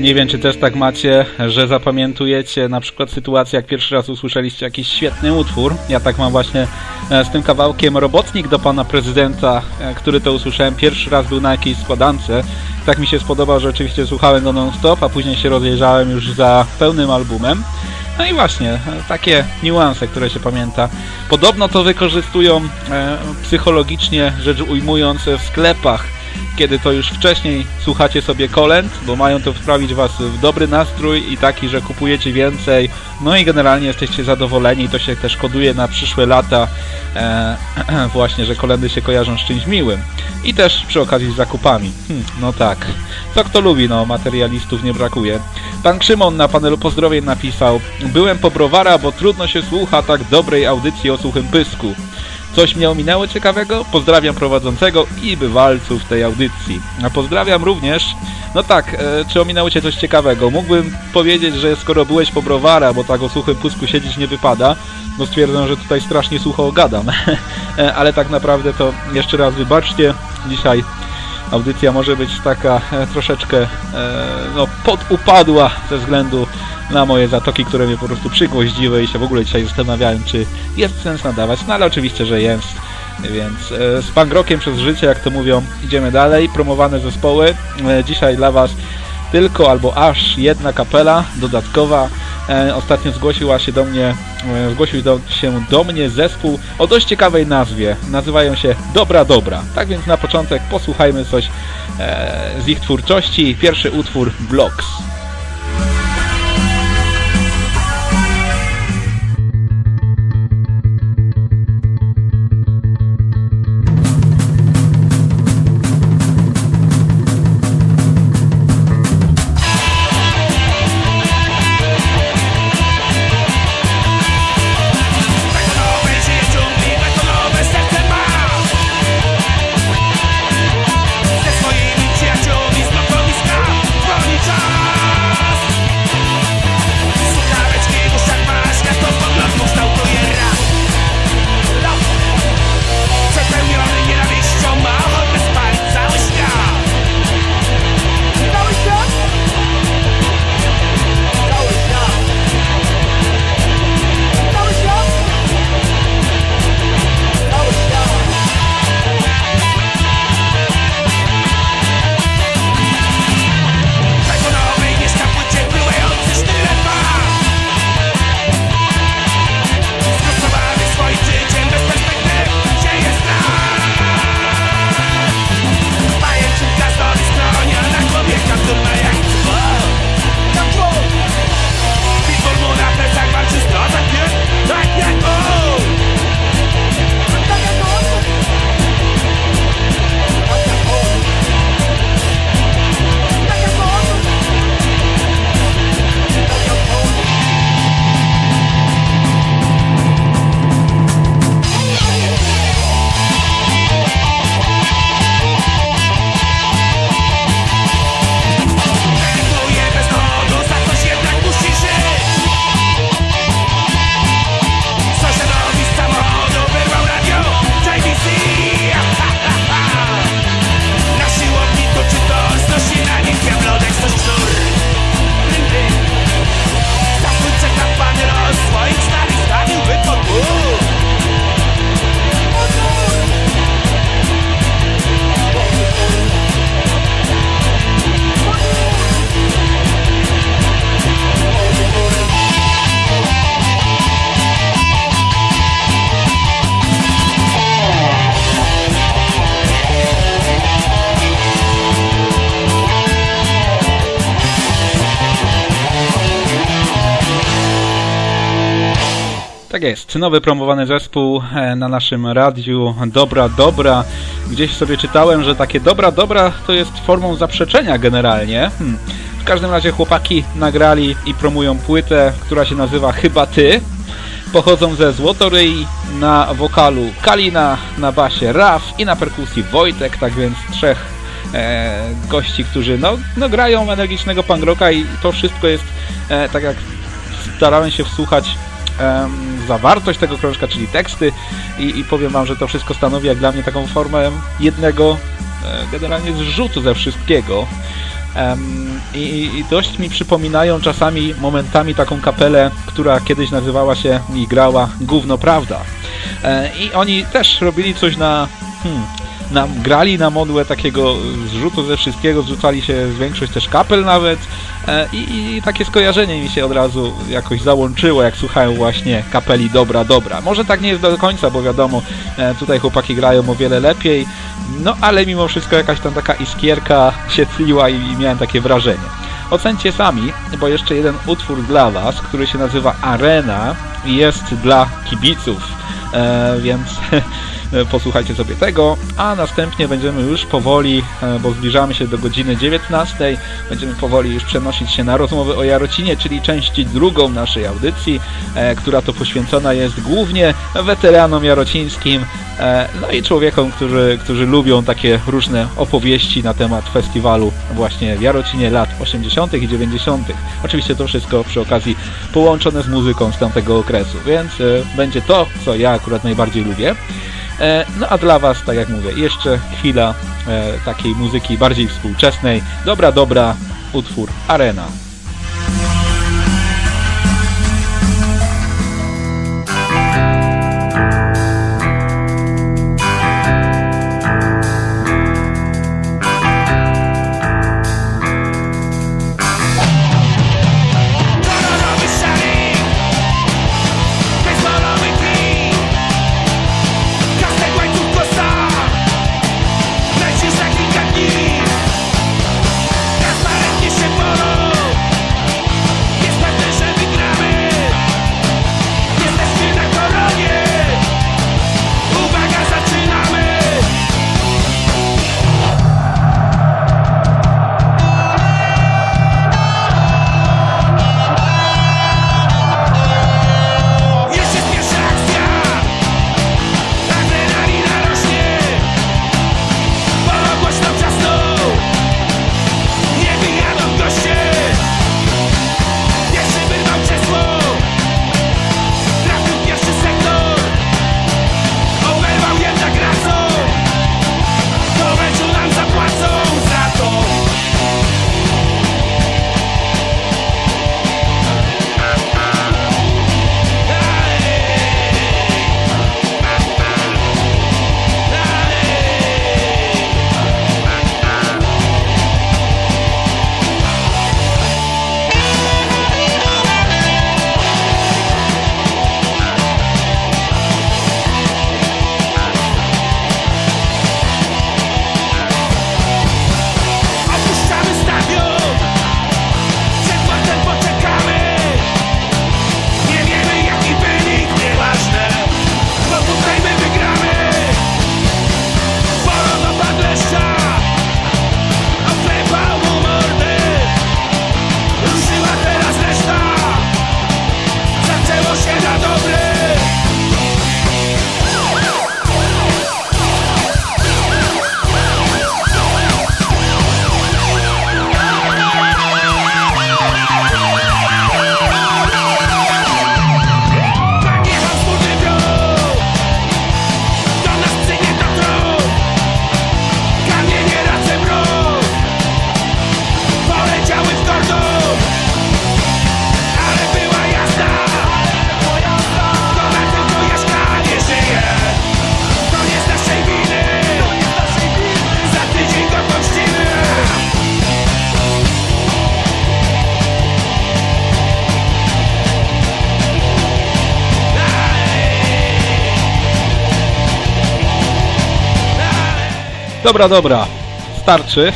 Nie wiem, czy też tak macie, że zapamiętujecie na przykład sytuację, jak pierwszy raz usłyszeliście jakiś świetny utwór. Ja tak mam właśnie z tym kawałkiem Robotnik do pana prezydenta, który to usłyszałem pierwszy raz, był na jakiejś składance. Tak mi się spodobał, że oczywiście słuchałem go non-stop, a później się rozejrzałem już za pełnym albumem. No i właśnie, takie niuanse, które się pamięta. Podobno to wykorzystują psychologicznie, rzecz ujmując, w sklepach, kiedy to już wcześniej słuchacie sobie kolęd, bo mają to wprawić was w dobry nastrój i taki, że kupujecie więcej, no i generalnie jesteście zadowoleni i to się też koduje na przyszłe lata, właśnie, że kolędy się kojarzą z czymś miłym i też przy okazji z zakupami. No tak, co kto lubi, no materialistów nie brakuje. Pan Krzymon na panelu pozdrowień napisał: byłem po browara, bo trudno się słucha tak dobrej audycji o suchym pysku. Coś mnie ominęło ciekawego? Pozdrawiam prowadzącego i bywalców tej audycji. A pozdrawiam również, no tak, czy ominęło cię coś ciekawego? Mógłbym powiedzieć, że skoro byłeś po browara, bo tak o suchym pysku siedzieć nie wypada, no stwierdzam, że tutaj strasznie sucho gadam. Ale tak naprawdę to jeszcze raz wybaczcie, dzisiaj audycja może być taka troszeczkę no, podupadła ze względu na moje zatoki, które mnie po prostu przygwoździły i się w ogóle dzisiaj zastanawiałem, czy jest sens nadawać, no ale oczywiście, że jest. Więc z punk rockiem przez życie, jak to mówią, idziemy dalej. Promowane zespoły. Dzisiaj dla was tylko albo aż jedna kapela dodatkowa. Ostatnio zgłosił się do mnie zespół o dość ciekawej nazwie. Nazywają się Dobra Dobra. Tak więc na początek posłuchajmy coś z ich twórczości. Pierwszy utwór Blocks. Tak jest, nowy promowany zespół na naszym radiu Dobra Dobra. Gdzieś sobie czytałem, że takie Dobra Dobra to jest formą zaprzeczenia generalnie. W każdym razie chłopaki nagrali i promują płytę, która się nazywa Chyba Ty. Pochodzą ze Złotoryi, na wokalu Kalina, na basie Raf i na perkusji Wojtek, tak więc trzech gości, którzy no grają energicznego punk rocka i to wszystko jest, tak jak starałem się wsłuchać zawartość tego krążka, czyli teksty i powiem wam, że to wszystko stanowi jak dla mnie taką formę jednego generalnie zrzutu ze wszystkiego. I dość mi przypominają czasami momentami taką kapelę, która kiedyś nazywała się i grała Gówno Prawda. I oni też robili coś grali na modłę takiego zrzutu ze wszystkiego, zrzucali się z większość też kapel nawet i takie skojarzenie mi się od razu jakoś załączyło, jak słuchałem właśnie kapeli Dobra Dobra. Może tak nie jest do końca, bo wiadomo, tutaj chłopaki grają o wiele lepiej, no ale mimo wszystko jakaś tam taka iskierka się tliła i miałem takie wrażenie. Ocencie sami, bo jeszcze jeden utwór dla Was, który się nazywa Arena, jest dla kibiców, więc posłuchajcie sobie tego, a następnie będziemy już powoli, bo zbliżamy się do godziny 19, będziemy powoli już przenosić się na rozmowy o Jarocinie, czyli część drugą naszej audycji, która to poświęcona jest głównie weteranom jarocińskim, no i człowiekom, którzy lubią takie różne opowieści na temat festiwalu właśnie w Jarocinie lat 80. i 90. Oczywiście to wszystko przy okazji połączone z muzyką z tamtego okresu, więc będzie to, co ja akurat najbardziej lubię. No a dla Was, tak jak mówię, jeszcze chwila takiej muzyki bardziej współczesnej. Dobra, dobra, utwór Arena. Dobra, dobra, starczy.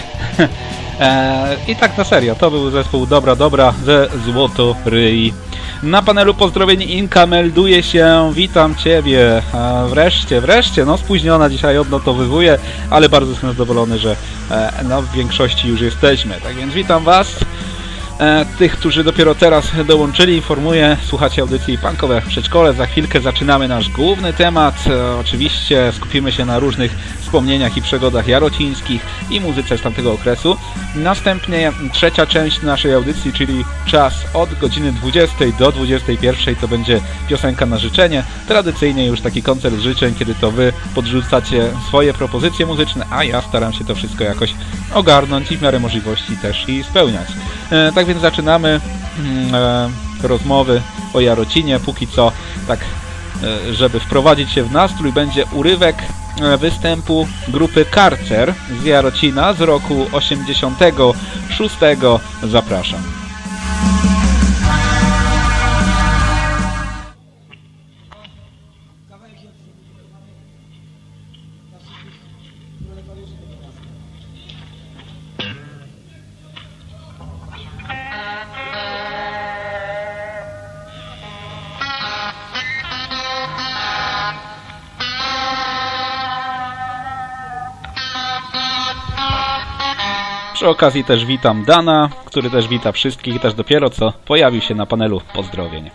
I tak na serio, to był zespół Dobra, dobra ze Złotoryi. Na panelu pozdrowień Inka melduje się, witam Ciebie, wreszcie, no spóźniona dzisiaj odnotowywuję, ale bardzo jestem zadowolony, że no, w większości już jesteśmy, tak więc witam Was. Tych, którzy dopiero teraz dołączyli, informuję, słuchacie audycji Punkowe Przedszkole. Za chwilkę zaczynamy nasz główny temat. Oczywiście skupimy się na różnych wspomnieniach i przygodach jarocińskich i muzyce z tamtego okresu. Następnie trzecia część naszej audycji, czyli czas od godziny 20 do 21 to będzie piosenka na życzenie. Tradycyjnie już taki koncert życzeń, kiedy to wy podrzucacie swoje propozycje muzyczne, a ja staram się to wszystko jakoś ogarnąć i w miarę możliwości też i spełniać. Tak więc zaczynamy rozmowy o Jarocinie. Póki co, tak żeby wprowadzić się w nastrój, będzie urywek występu grupy Karcer z Jarocina z roku 86. Zapraszam. Przy okazji też witam Dana, który też wita wszystkich i też dopiero co pojawił się na panelu pozdrowień.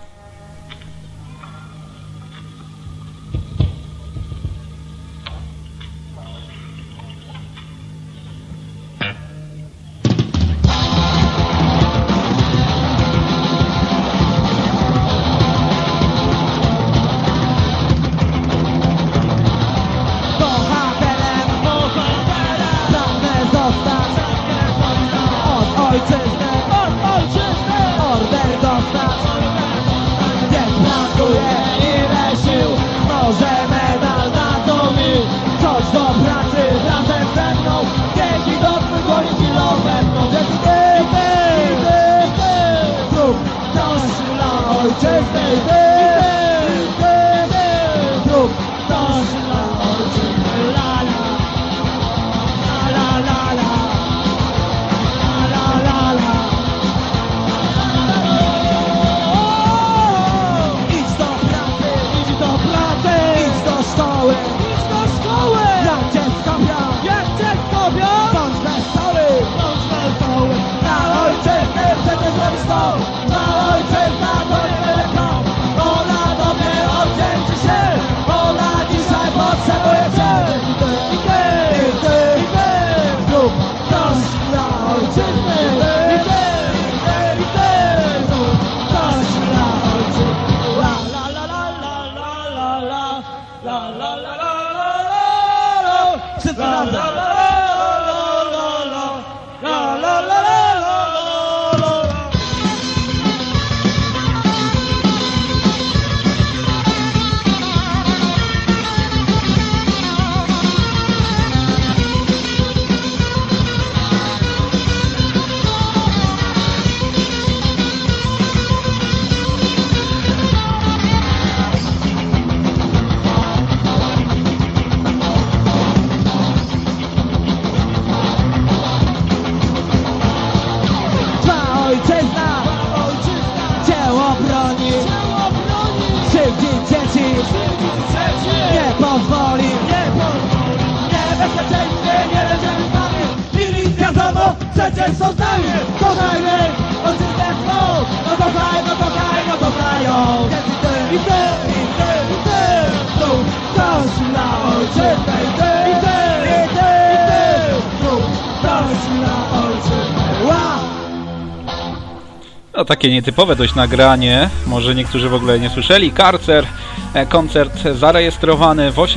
No, takie nietypowe dość nagranie, może niektórzy w ogóle nie słyszeli. Karcer, koncert zarejestrowany w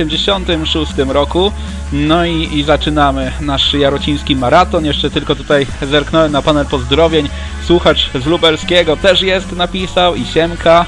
86 roku. No i zaczynamy nasz jarociński maraton. Jeszcze tylko tutaj zerknąłem na panel pozdrowień. Słuchacz z Lubelskiego też jest, napisał, i Siemka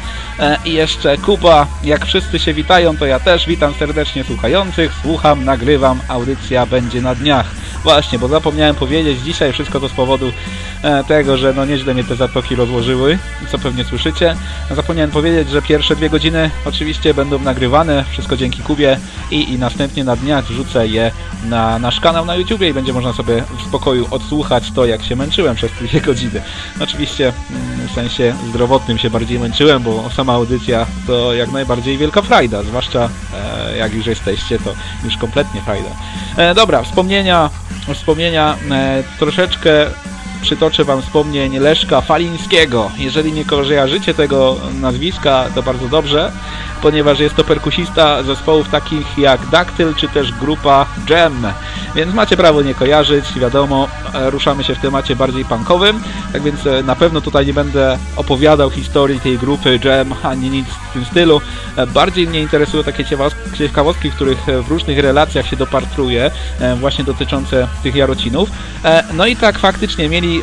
i jeszcze Kuba. Jak wszyscy się witają, to ja też witam serdecznie słuchających. Słucham, nagrywam, audycja będzie na dniach. Właśnie, bo zapomniałem powiedzieć, dzisiaj wszystko to z powodu tego, że no nieźle mnie te zatoki rozłożyły, co pewnie słyszycie. Zapomniałem powiedzieć, że pierwsze 2 godziny oczywiście będą nagrywane, wszystko dzięki Kubie i następnie na dniach wrzucę je na nasz kanał na YouTubie i będzie można sobie w spokoju odsłuchać to, jak się męczyłem przez te 2 godziny. Oczywiście w sensie zdrowotnym się bardziej męczyłem, bo sama audycja to jak najbardziej wielka frajda, zwłaszcza jak już jesteście, to już kompletnie frajda. Dobra, wspomnienia troszeczkę przytoczę wam wspomnień Leszka Falińskiego. Jeżeli nie kojarzycie tego nazwiska, to bardzo dobrze, ponieważ jest to perkusista zespołów takich jak Daktyl, czy też grupa Jam. Więc macie prawo nie kojarzyć, wiadomo, ruszamy się w temacie bardziej punkowym, tak więc na pewno tutaj nie będę opowiadał historii tej grupy Jam, ani nic w tym stylu. Bardziej mnie interesują takie ciekawostki, których w różnych relacjach się dopatruje, właśnie dotyczące tych Jarocinów. No i tak faktycznie mieli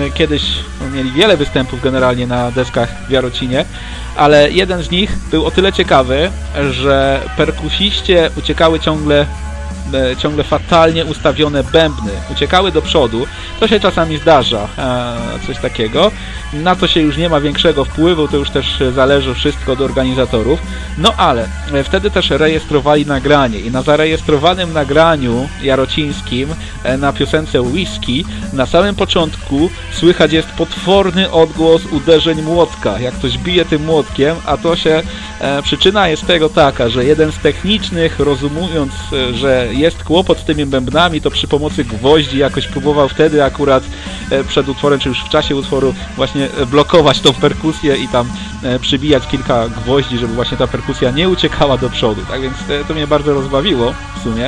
wiele występów generalnie na deskach w Jarocinie, ale jeden z nich był o tyle ciekawy, że perkusiście uciekały ciągle fatalnie ustawione bębny. Uciekały do przodu. To się czasami zdarza, coś takiego. Na to się już nie ma większego wpływu, to już też zależy wszystko od organizatorów. No ale wtedy też rejestrowali nagranie i na zarejestrowanym nagraniu jarocińskim na piosence Whisky na samym początku słychać jest potworny odgłos uderzeń młotka, jak ktoś bije tym młotkiem, a to się przyczyna jest tego taka, że jeden z technicznych, rozumując, że jest kłopot z tymi bębnami, to przy pomocy gwoździ jakoś próbował wtedy akurat przed utworem, czy już w czasie utworu właśnie blokować tą perkusję i tam przybijać kilka gwoździ, żeby właśnie ta perkusja nie uciekała do przodu. Tak więc to mnie bardzo rozbawiło w sumie.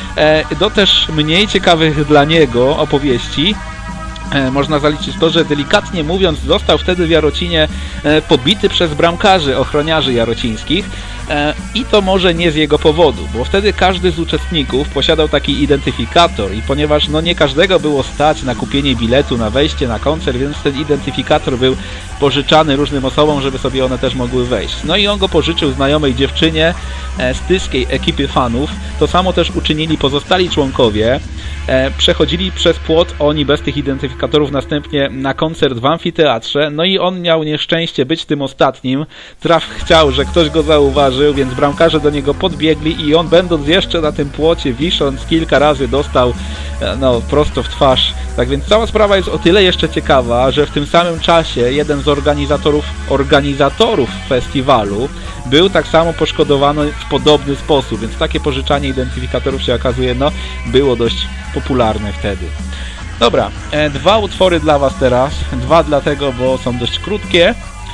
Do też mniej ciekawych dla niego opowieści można zaliczyć to, że delikatnie mówiąc został wtedy w Jarocinie pobity przez bramkarzy, ochroniarzy jarocińskich i to może nie z jego powodu, bo wtedy każdy z uczestników posiadał taki identyfikator i ponieważ nie każdego było stać na kupienie biletu, na wejście na koncert, więc ten identyfikator był pożyczany różnym osobom, żeby sobie one też mogły wejść. No i on go pożyczył znajomej dziewczynie z tyskiej ekipy fanów. To samo też uczynili pozostali członkowie. Przechodzili przez płot oni bez tych identyfikatorów następnie na koncert w amfiteatrze, no i on miał nieszczęście być tym ostatnim. Traf chciał, że ktoś go zauważył, więc bramkarze do niego podbiegli i on, będąc jeszcze na tym płocie, wisząc, kilka razy dostał prosto w twarz. Tak więc cała sprawa jest o tyle jeszcze ciekawa, że w tym samym czasie jeden z organizatorów festiwalu był tak samo poszkodowany w podobny sposób, więc takie pożyczanie identyfikatorów się okazuje, było dość popularne wtedy. Dobra, 2 utwory dla was teraz, 2 dlatego, bo są dość krótkie.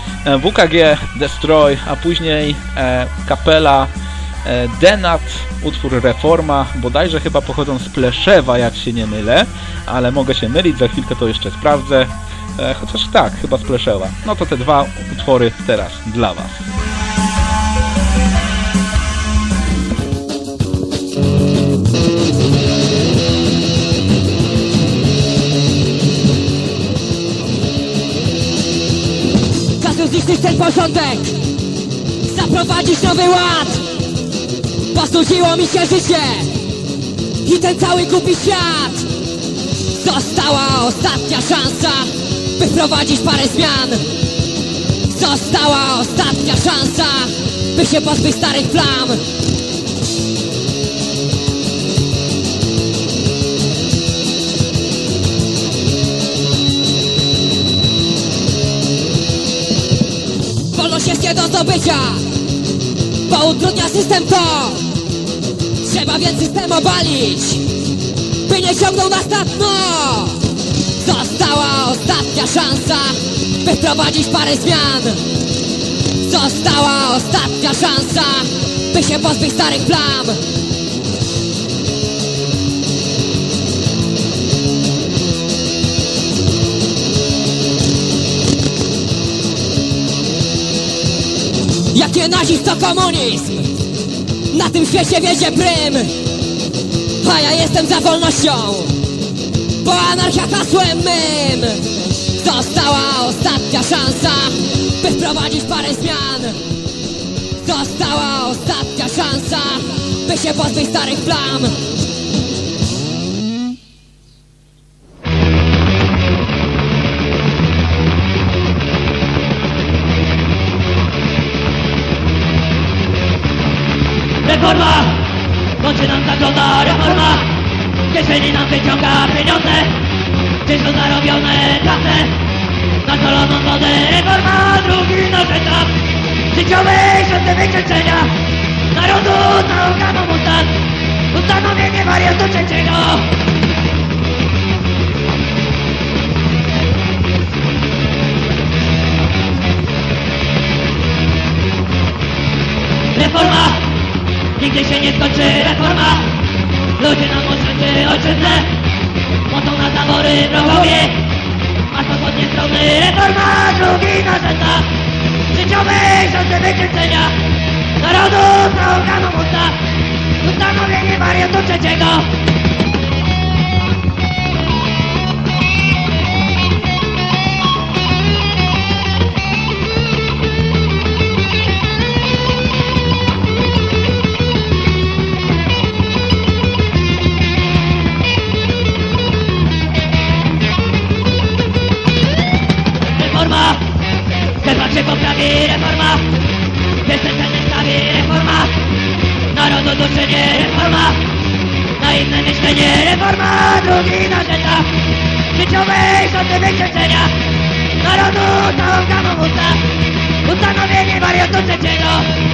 WKG Destroy, a później kapela Denat, utwór Reforma, bodajże chyba pochodzą z Pleszewa, jak się nie mylę, ale mogę się mylić, za chwilkę to jeszcze sprawdzę, chociaż tak, chyba z Pleszewa. No to te 2 utwory teraz dla was. Czas zniszczyć ten porządek, zaprowadzić nowy ład. Posłudziło mi się życie i ten cały głupi świat. Została ostatnia szansa, by wprowadzić parę zmian. Została ostatnia szansa, by się pozbyć starych plam. Wolność jest nie do zdobycia, bo utrudnia system to. Trzeba więc system obalić, by nie ciągnął nas na dno. Została ostatnia szansa, by wprowadzić parę zmian. Została ostatnia szansa, by się pozbyć starych plam. Jak nie nazizm, to komunizm. Na tym świecie wiedzie prym. A ja jestem za wolnością, bo anarchia hasłem mym. Została ostatnia szansa, by wprowadzić parę zmian. Została ostatnia szansa, by się pozbyć starych plam. Reforma! Bądź nam zagląda reforma! Kieszeni nam wyciąga pieniądze, ciężko zarobione kasę. Na zieloną wodę reforma, drugi noż etap życiowej świąty wykrzyczenia narodu nauka mu ustat, ustanowienie wariantu trzeciego. nigdy się nie skończy reforma. Ludzie nam oszczędzi ojczyznę, mocą na zabory wrogowie. A swobodnie strony reforma, drugi narzędza życiowej szansy wykręcenia narodu z organą ustaw, ustanowienie wariantu trzeciego. Reforma, Stefan się poprawi, reforma, jestem ten stawi, reforma, narodu duszenie, reforma, naiwne myślenie, reforma, drugi narzędza życiowej szansy wykręcenia narodu całą gamą ustaw, ustanowienie wariantu trzeciego.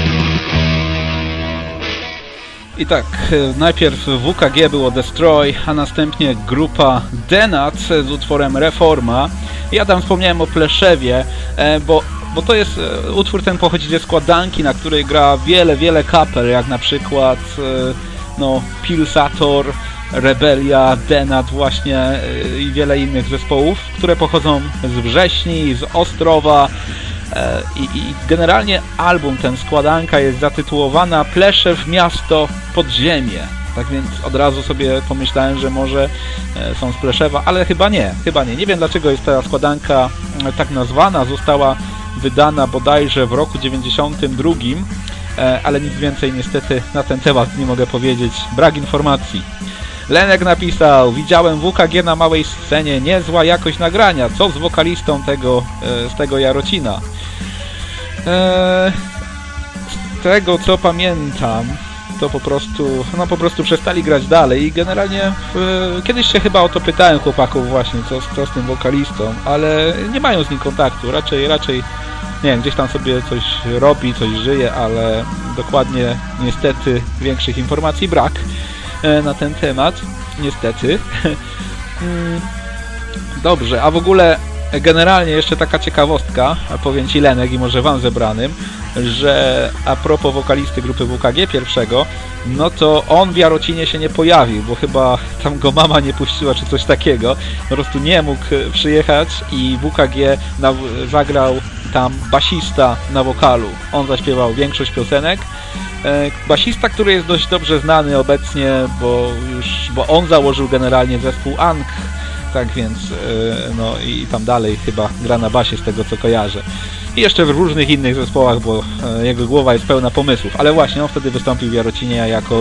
I tak, najpierw WKG było Destroy, a następnie grupa Denat z utworem Reforma. Ja tam wspomniałem o Pleszewie, bo to jest, utwór ten pochodzi ze składanki, na której gra wiele kapel, jak na przykład no, Pilsator, Rebelia, Denat właśnie i wiele innych zespołów, które pochodzą z Wrześni, z Ostrowa. I generalnie album ten, składanka jest zatytułowana Pleszew, miasto, podziemie. Tak więc od razu sobie pomyślałem, że może są z Pleszewa, ale chyba nie. Nie wiem dlaczego jest ta składanka tak nazwana, została wydana bodajże w roku 92, ale nic więcej niestety na ten temat nie mogę powiedzieć, brak informacji. Lenek napisał: widziałem WKG na małej scenie, niezła jakość nagrania, co z wokalistą z tego Jarocina? Z tego co pamiętam, to po prostu przestali grać dalej i generalnie kiedyś się chyba o to pytałem chłopaków właśnie, co z tym wokalistą, ale nie mają z nim kontaktu, raczej nie wiem, gdzieś tam sobie coś robi, coś żyje, ale dokładnie niestety większych informacji brak na ten temat, niestety. Dobrze, a w ogóle generalnie jeszcze taka ciekawostka, powiem Ci Lenek i może Wam zebranym, że a propos wokalisty grupy WKG pierwszego, no to on w Jarocinie się nie pojawił, bo chyba tam go mama nie puściła czy coś takiego, po prostu nie mógł przyjechać i WKG zagrał tam basista na wokalu. On zaśpiewał większość piosenek. Basista, który jest dość dobrze znany obecnie, bo on założył generalnie zespół Ankh, tak więc no i tam dalej chyba gra na basie z tego co kojarzę. I jeszcze w różnych innych zespołach, bo jego głowa jest pełna pomysłów, ale właśnie on wtedy wystąpił w Jarocinie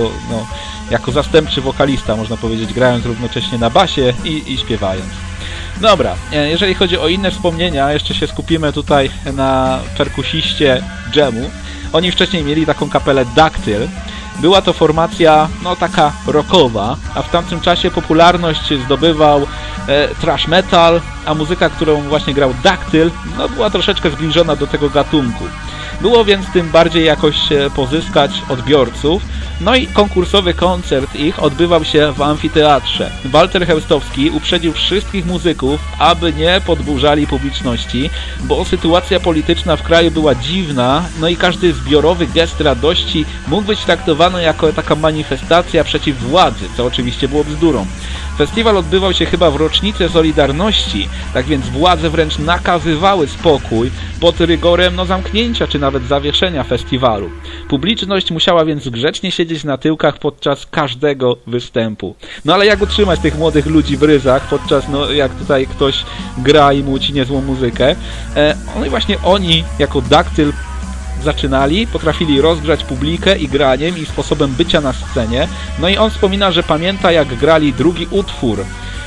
jako zastępczy wokalista, można powiedzieć, grając równocześnie na basie i śpiewając. Dobra, jeżeli chodzi o inne wspomnienia, jeszcze się skupimy tutaj na perkusiście Dżemu. Oni wcześniej mieli taką kapelę Daktyl. Była to formacja, no taka rockowa, a w tamtym czasie popularność zdobywał thrash metal, a muzyka, którą właśnie grał Daktyl, no była troszeczkę zbliżona do tego gatunku. Było więc tym bardziej jakoś pozyskać odbiorców, no i konkursowy koncert ich odbywał się w amfiteatrze. Walter Chełstowski uprzedził wszystkich muzyków, aby nie podburzali publiczności, bo sytuacja polityczna w kraju była dziwna, no i każdy zbiorowy gest radości mógł być traktowany jako taka manifestacja przeciw władzy, co oczywiście było bzdurą. Festiwal odbywał się chyba w rocznicę Solidarności, tak więc władze wręcz nakazywały spokój pod rygorem zamknięcia czy nawet zawieszenia festiwalu. Publiczność musiała więc grzecznie siedzieć na tyłkach podczas każdego występu. No ale jak utrzymać tych młodych ludzi w ryzach podczas, jak tutaj ktoś gra i muci niezłą muzykę? No i właśnie oni jako Daktyl zaczynali, potrafili rozgrzać publikę i graniem i sposobem bycia na scenie. No i on wspomina, że pamięta jak grali drugi utwór.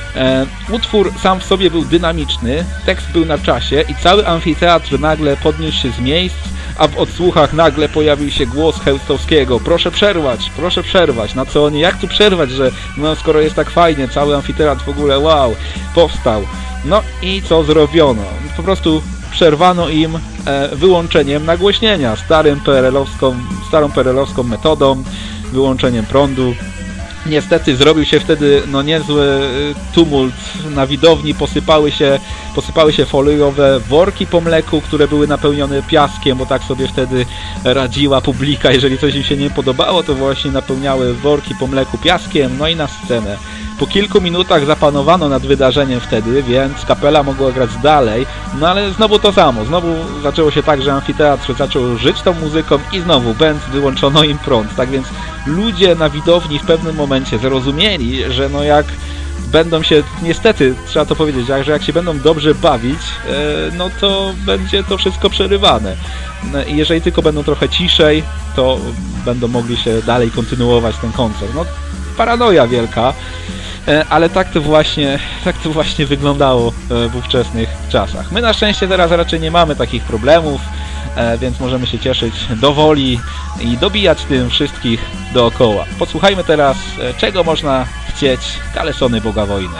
Utwór sam w sobie był dynamiczny, tekst był na czasie i cały amfiteatr nagle podniósł się z miejsc, a w odsłuchach nagle pojawił się głos Chełstowskiego: proszę przerwać, na co oni, jak tu przerwać, że skoro jest tak fajnie, cały amfiteatr w ogóle wow, powstał. No i co zrobiono? Po prostu przerwano im wyłączeniem nagłośnienia, starą perelowską metodą, wyłączeniem prądu. Niestety zrobił się wtedy niezły tumult na widowni, posypały się foliowe worki po mleku, które były napełnione piaskiem, bo tak sobie wtedy radziła publika. Jeżeli coś im się nie podobało, to właśnie napełniały worki po mleku piaskiem, no i na scenę. Po kilku minutach zapanowano nad wydarzeniem wtedy, więc kapela mogła grać dalej, no ale znowu to samo. Znowu zaczęło się tak, że amfiteatr zaczął żyć tą muzyką i znowu wyłączono im prąd. Tak więc ludzie na widowni w pewnym momencie zrozumieli, że jak będą się, niestety trzeba to powiedzieć, że jak się będą dobrze bawić, no to będzie to wszystko przerywane. I jeżeli tylko będą trochę ciszej, to będą mogli się dalej kontynuować ten koncert. No, paranoja wielka. Ale tak to właśnie wyglądało w ówczesnych czasach. My na szczęście teraz raczej nie mamy takich problemów, więc możemy się cieszyć do woli i dobijać tym wszystkich dookoła. Posłuchajmy teraz, czego można chcieć, Kalesony Boga Wojny.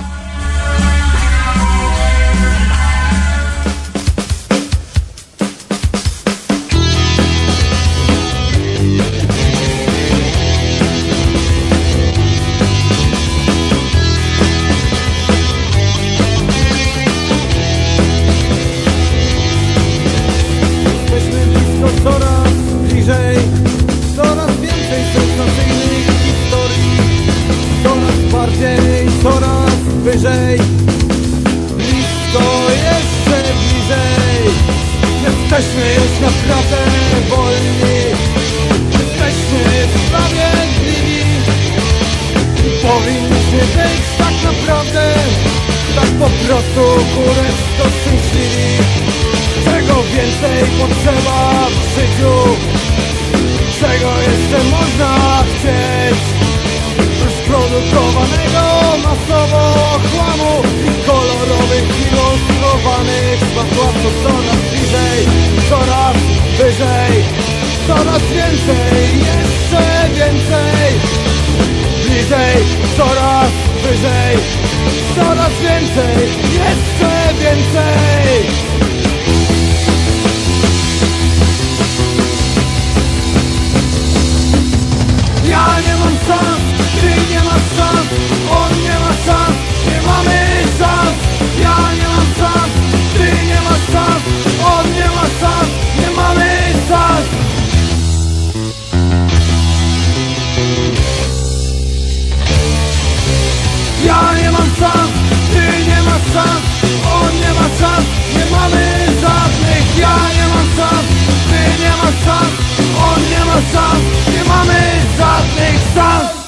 Wyżej, blisko, jeszcze bliżej. Jesteśmy już naprawdę wolni, jesteśmy sprawiedliwi. Powinniśmy być tak naprawdę, tak po prostu kurewsko szczęśliwi. Czego więcej potrzeba w życiu, czego jeszcze można chcieć? Produkowanego masowo chłamu i kolorowych, ilustrowanych światławców coraz bliżej, coraz wyżej, coraz więcej, jeszcze więcej. Bliżej, coraz wyżej, coraz więcej, jeszcze więcej. Ja nie mam szans, ty nie masz szans, on nie ma szans, nie mamy szans. Ja nie mam szans, ty nie masz szans, on nie ma szans, nie mamy szans. Ja nie mam szans, ty nie masz szans, on nie ma szans, nie mamy żadnych. Ja nie mam szans, ty nie masz szans, on nie ma szans, nie mamy żadnych szans.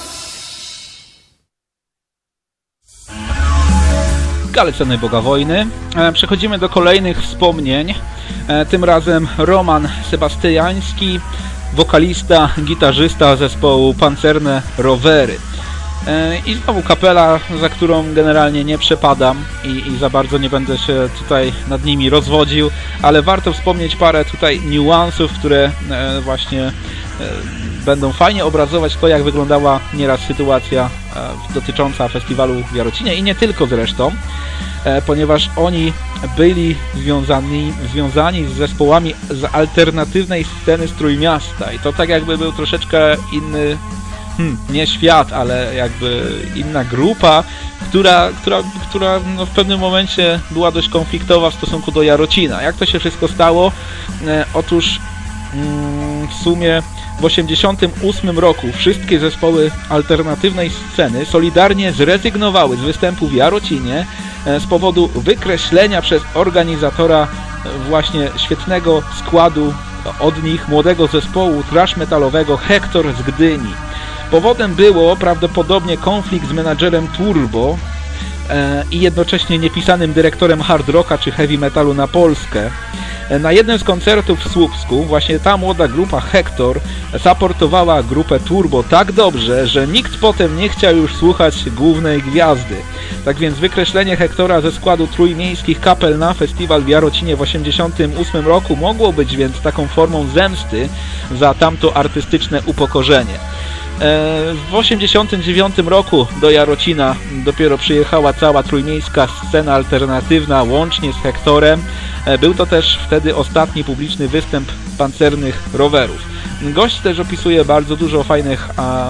Kalesony Boga Wojny. Przechodzimy do kolejnych wspomnień. Tym razem Roman Sebastiański, wokalista, gitarzysta zespołu Pancerne Rowery. I znowu kapela, za którą generalnie nie przepadam i za bardzo nie będę się tutaj nad nimi rozwodził, ale warto wspomnieć parę tutaj niuansów, które właśnie będą fajnie obrazować to, jak wyglądała nieraz sytuacja dotycząca festiwalu w Jarocinie i nie tylko zresztą, ponieważ oni byli związani z zespołami z alternatywnej sceny z Trójmiasta i to tak jakby był troszeczkę inny, nie świat, ale jakby inna grupa, która w pewnym momencie była dość konfliktowa w stosunku do Jarocina. Jak to się wszystko stało? Otóż w sumie w 1988 roku wszystkie zespoły alternatywnej sceny solidarnie zrezygnowały z występu w Jarocinie z powodu wykreślenia przez organizatora właśnie świetnego składu od nich młodego zespołu thrash metalowego Hector z Gdyni. Powodem było prawdopodobnie konflikt z menadżerem Turbo i jednocześnie niepisanym dyrektorem hard rocka czy heavy metalu na Polskę. Na jednym z koncertów w Słupsku właśnie ta młoda grupa Hector supportowała grupę Turbo tak dobrze, że nikt potem nie chciał już słuchać głównej gwiazdy. Tak więc wykreślenie Hectora ze składu trójmiejskich kapel na festiwal w Jarocinie w 1988 roku mogło być więc taką formą zemsty za tamto artystyczne upokorzenie. W 1989 roku do Jarocina dopiero przyjechała cała trójmiejska scena alternatywna łącznie z Hectorem. Był to też wtedy ostatni publiczny występ Pancernych Rowerów. Gość też opisuje bardzo dużo fajnych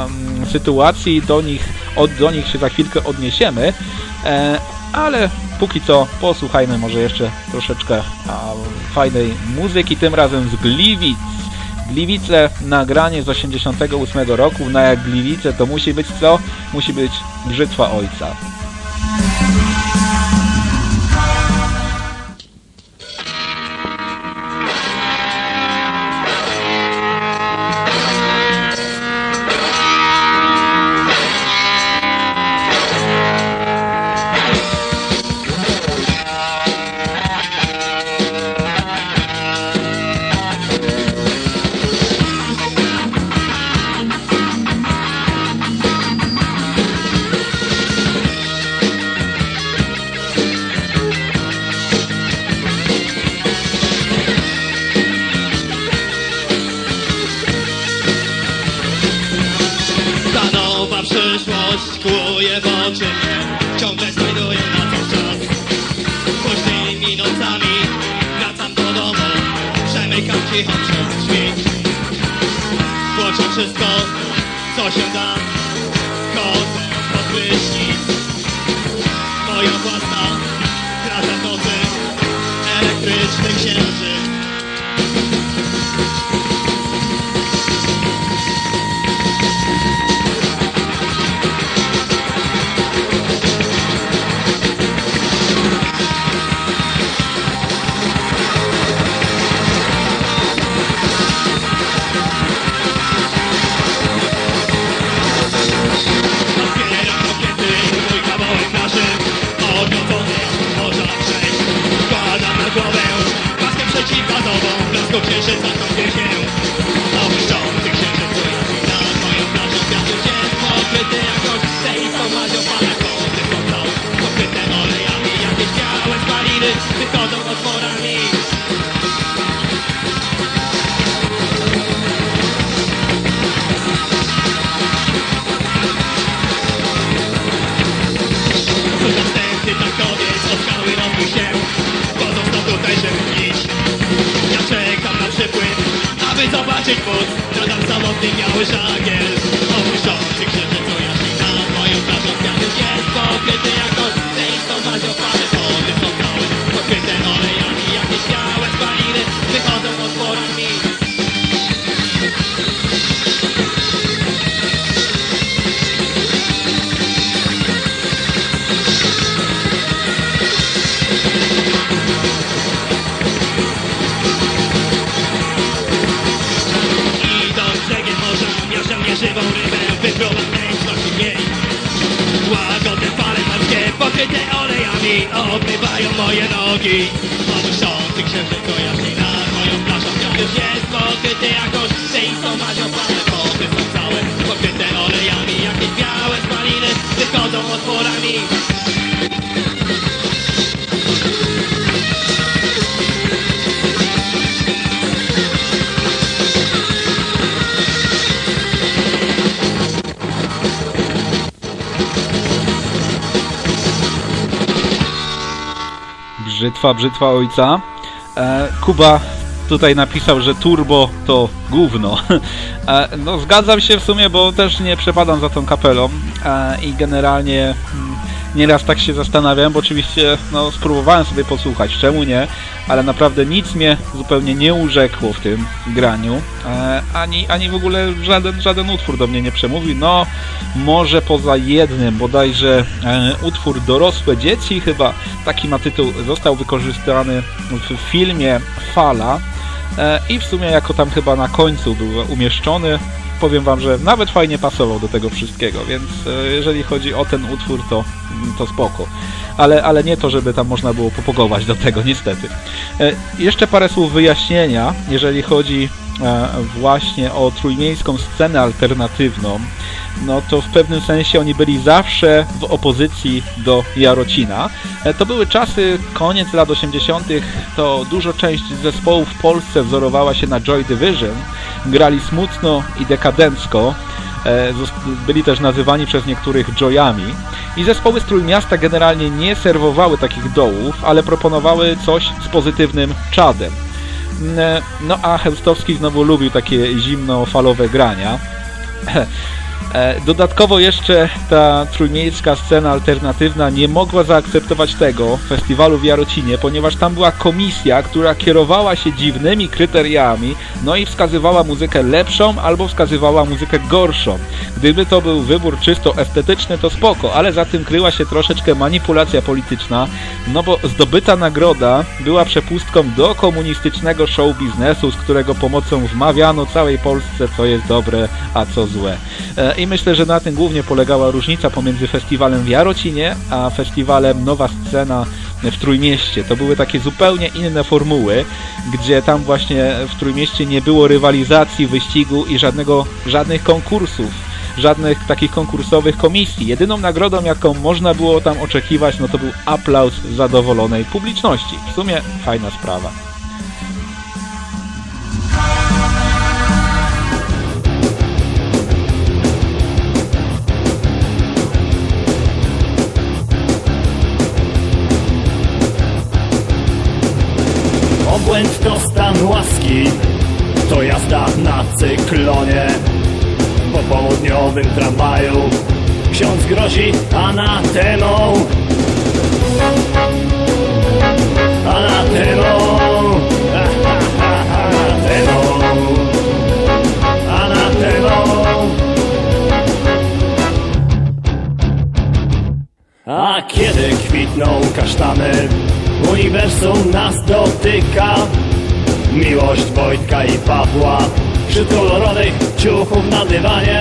sytuacji, do nich się za chwilkę odniesiemy, ale póki co posłuchajmy może jeszcze troszeczkę fajnej muzyki, tym razem z Gliwic. Gliwice, nagranie z 88 roku, no jak Gliwice to musi być co? Musi być Brzytwa Ojca. Kłuje w oczy mnie, ciągle znajduję na cały czas. Późnymi nocami wracam do domu, przemykam cicho przez drzwi. Włączę wszystko, co się da, chodzę pod prysznic. Moja własna praca w nocy, elektryczny księżyc. Księżyca kąpię się, opuszczący księżyc ujaśni nad moją plażą. Kwiaty się pokryty jakoś seistą mazią, parakoty są całe pokryte olejami. Jakieś białe spaliny wychodzą otworami. Słucham stępy tankowiec, od skały rozbił się, wodą to tutaj, żeby pić. Ja czekam na przypływ, aby zobaczyć wóz. Nadal samotny biały żagiel, opuszczący księżyc ujaśni nad moją plażą. Kwiaty jest pokryty jakoś seistą mazią, wody są całe pokryte olejami. Jakieś białe spaliny wychodzą otworami. Żywą rybę wypróbam tęskności jej. Łagodne fale morskie pokryte olejami obmywają moje nogi. Opuszczący księżyc ujaśni nad moją plażą. Już jest pokryty jakoś seistą mazią. Wody są całe pokryte olejami. Jakieś białe spaliny wychodzą otworami. Brzytwa Ojca. Kuba tutaj napisał, że turbo to gówno. No zgadzam się w sumie, bo też nie przepadam za tą kapelą i generalnie nieraz tak się zastanawiałem, bo oczywiście no, spróbowałem sobie posłuchać, czemu nie, ale naprawdę nic mnie zupełnie nie urzekło w tym graniu, ani w ogóle żaden utwór do mnie nie przemówił. No może poza jednym, bodajże utwór Dorosłe Dzieci, chyba taki ma tytuł, został wykorzystany w filmie Fala i w sumie jako tam chyba na końcu był umieszczony. Powiem wam, że nawet fajnie pasował do tego wszystkiego, więc jeżeli chodzi o ten utwór, to spoko. Ale nie to, żeby tam można było popogować do tego, niestety. Jeszcze parę słów wyjaśnienia, jeżeli chodzi właśnie o trójmiejską scenę alternatywną. No to w pewnym sensie oni byli zawsze w opozycji do Jarocina. To były czasy, koniec lat 80., to dużo część zespołów w Polsce wzorowała się na Joy Division. Grali smutno i dekadencko. Byli też nazywani przez niektórych Joyami. I zespoły z Trójmiasta generalnie nie serwowały takich dołów, ale proponowały coś z pozytywnym czadem. No a Chełstowski znowu lubił takie zimno-falowe grania. Dodatkowo jeszcze ta trójmiejska scena alternatywna nie mogła zaakceptować tego festiwalu w Jarocinie, ponieważ tam była komisja, która kierowała się dziwnymi kryteriami, no i wskazywała muzykę lepszą albo wskazywała muzykę gorszą. Gdyby to był wybór czysto estetyczny, to spoko, ale za tym kryła się troszeczkę manipulacja polityczna, no bo zdobyta nagroda była przepustką do komunistycznego show biznesu, z którego pomocą wmawiano całej Polsce, co jest dobre, a co złe. I myślę, że na tym głównie polegała różnica pomiędzy festiwalem w Jarocinie, a festiwalem Nowa Scena w Trójmieście. To były takie zupełnie inne formuły, gdzie tam właśnie w Trójmieście nie było rywalizacji, wyścigu i żadnych konkursów, żadnych takich konkursowych komisji. Jedyną nagrodą, jaką można było tam oczekiwać, no to był aplauz zadowolonej publiczności. W sumie fajna sprawa. Obłęd to stan łaski, to jazda na cyklonie. Po południowym tramwaju ksiądz grozi anatemą. Anatemą, anatemą, anatemą. A kiedy kwitną kasztany, uniwersum nas dotyka. Miłość Wojtka i Pawła wśród kolorowych ciuchów na dywanie.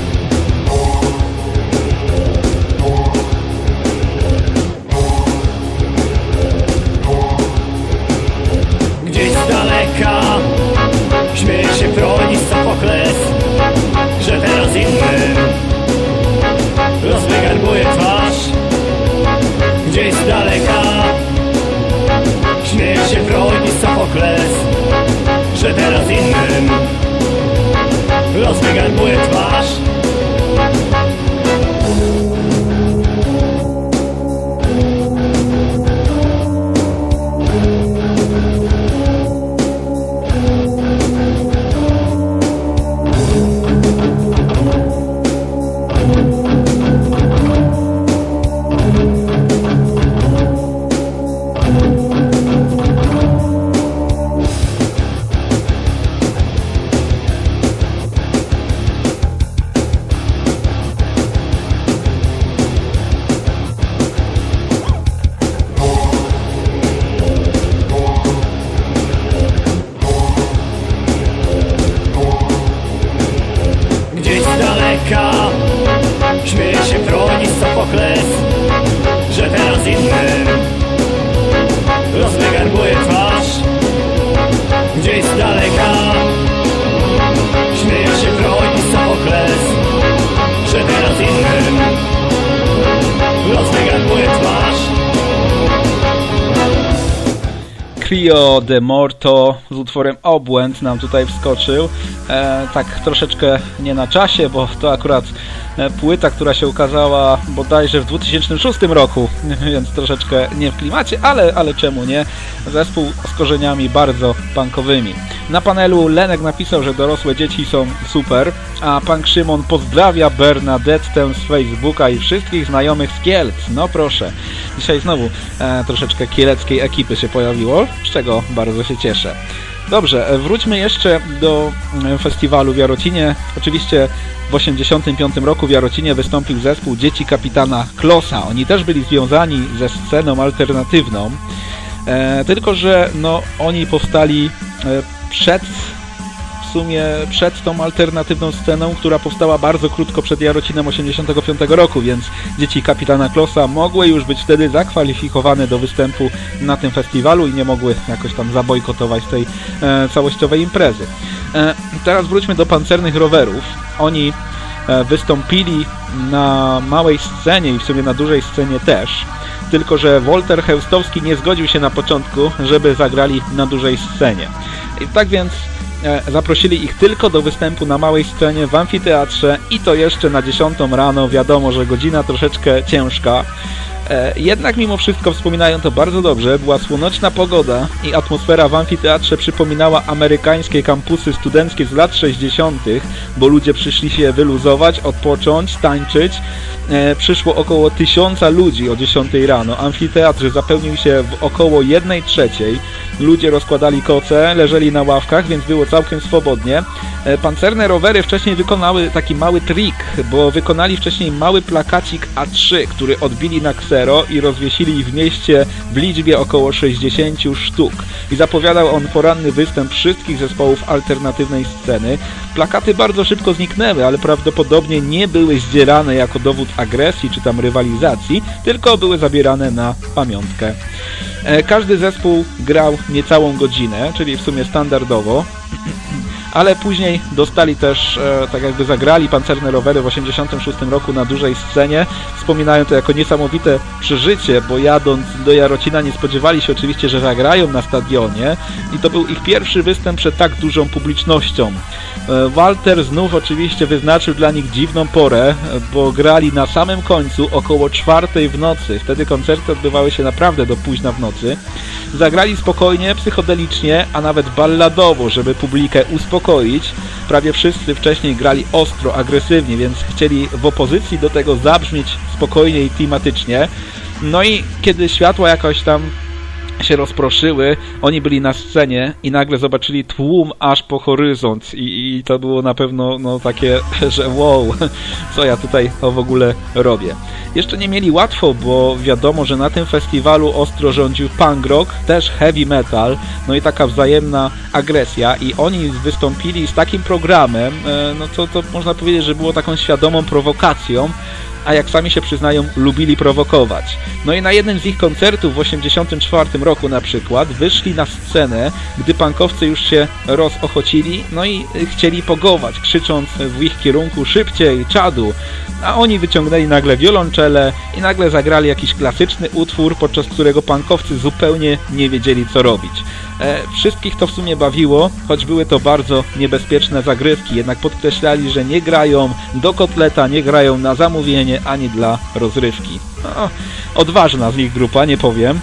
Gdzieś z daleka śmieje się Pronis Sofokles, że teraz innym rozwygarbuje twarz. Gdzieś z daleka śmieje się Pronis Sofokles, że teraz innym rozwygarbuje twarz. Śmieje się Pronis Sofokles, że teraz innym rozwygarbuje twarz. Gdzieś z daleka śmieje się Pronis Sofokles, że teraz innym rozwygarbuje twarz. Crio de Morto z utworem Obłęd nam tutaj wskoczył. Tak troszeczkę nie na czasie, bo to akurat płyta, która się ukazała bodajże w 2006 roku, więc troszeczkę nie w klimacie, ale czemu nie? Zespół z korzeniami bardzo punkowymi. Na panelu Lenek napisał, że dorosłe dzieci są super, a pan Szymon pozdrawia Bernadettę z Facebooka i wszystkich znajomych z Kielc. No proszę, dzisiaj znowu troszeczkę kieleckiej ekipy się pojawiło, z czego bardzo się cieszę. Dobrze, wróćmy jeszcze do festiwalu w Jarocinie. Oczywiście w 1985 roku w Jarocinie wystąpił zespół Dzieci Kapitana Klossa. Oni też byli związani ze sceną alternatywną, tylko że no, oni powstali przed tą alternatywną sceną, która powstała bardzo krótko przed Jarocinem 1985 roku, więc Dzieci Kapitana Klossa mogły już być wtedy zakwalifikowane do występu na tym festiwalu i nie mogły jakoś tam zabojkotować tej całościowej imprezy. Teraz wróćmy do Pancernych Rowerów. Oni wystąpili na małej scenie i w sumie na dużej scenie też, tylko że Wolter Chełstowski nie zgodził się na początku, żeby zagrali na dużej scenie. I tak więc zaprosili ich tylko do występu na małej scenie w amfiteatrze i to jeszcze na 10 rano. Wiadomo, że godzina troszeczkę ciężka. Jednak mimo wszystko wspominają to bardzo dobrze, była słoneczna pogoda i atmosfera w amfiteatrze przypominała amerykańskie kampusy studenckie z lat 60., bo ludzie przyszli się wyluzować, odpocząć, tańczyć. Przyszło około 1000 ludzi o 10 rano. Amfiteatr zapełnił się w około 1/3. Ludzie rozkładali koce, leżeli na ławkach, więc było całkiem swobodnie. Pancerne rowery wcześniej wykonały taki mały trik, bo wykonali wcześniej mały plakacik A3, który odbili na ksero i rozwiesili w mieście w liczbie około 60 sztuk. I zapowiadał on poranny występ wszystkich zespołów alternatywnej sceny. Plakaty bardzo szybko zniknęły, ale prawdopodobnie nie były zdzierane jako dowód agresji czy tam rywalizacji, tylko były zabierane na pamiątkę. Każdy zespół grał niecałą godzinę, czyli w sumie standardowo, ale później dostali też, tak jakby zagrali pancerne rowery w 1986 roku na dużej scenie. Wspominają to jako niesamowite przeżycie, bo jadąc do Jarocina nie spodziewali się oczywiście, że zagrają na stadionie i to był ich pierwszy występ przed tak dużą publicznością. Walter znów oczywiście wyznaczył dla nich dziwną porę, bo grali na samym końcu około 4:00 w nocy. Wtedy koncerty odbywały się naprawdę do późna w nocy. Zagrali spokojnie, psychodelicznie, a nawet balladowo, żeby publikę uspokoić. Prawie wszyscy wcześniej grali ostro, agresywnie, więc chcieli w opozycji do tego zabrzmieć spokojnie i klimatycznie. No i kiedy światła jakoś tam się rozproszyły, oni byli na scenie i nagle zobaczyli tłum aż po horyzont i to było na pewno takie, że wow, co ja tutaj w ogóle robię. Jeszcze nie mieli łatwo, bo wiadomo, że na tym festiwalu ostro rządził punk rock, też heavy metal, no i taka wzajemna agresja i oni wystąpili z takim programem, to można powiedzieć, że było taką świadomą prowokacją, a jak sami się przyznają, lubili prowokować. No i na jednym z ich koncertów w 1984 roku na przykład wyszli na scenę, gdy punkowcy już się rozochocili, no i chcieli pogować, krzycząc w ich kierunku szybciej, czadu, a oni wyciągnęli nagle wiolonczele i nagle zagrali jakiś klasyczny utwór, podczas którego punkowcy zupełnie nie wiedzieli, co robić. Wszystkich to w sumie bawiło, choć były to bardzo niebezpieczne zagrywki, jednak podkreślali, że nie grają do kotleta, nie grają na zamówienie, ani dla rozrywki. No, odważna z nich grupa, nie powiem.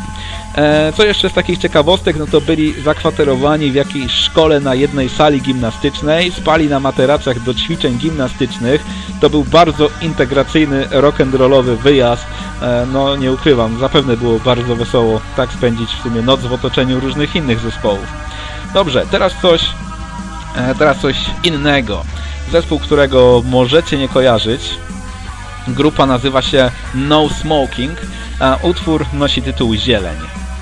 Co jeszcze z takich ciekawostek, to byli zakwaterowani w jakiejś szkole na jednej sali gimnastycznej, spali na materacach do ćwiczeń gimnastycznych. To był bardzo integracyjny, rock'n'rollowy wyjazd. No nie ukrywam, zapewne było bardzo wesoło tak spędzić w sumie noc w otoczeniu różnych innych zespołów. Dobrze, teraz coś innego. Zespół, którego możecie nie kojarzyć. Grupa nazywa się No Smoking, a utwór nosi tytuł Zieleń.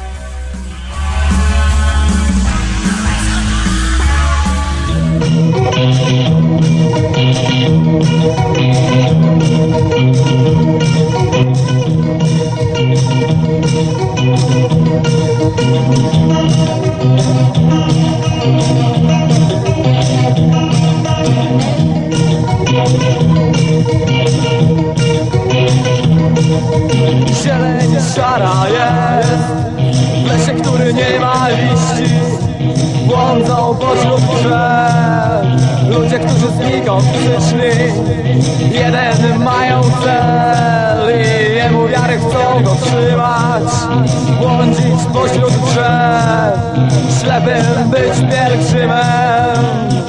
Zieleń szara jest w lesie, który nie ma liści. Błądzą pośród drzew ludzie, którzy znikąd przyszli. Jeden mają cel i jemu wiary chcą go trzymać. Błądzić pośród drzew, ślepym być pielgrzymem.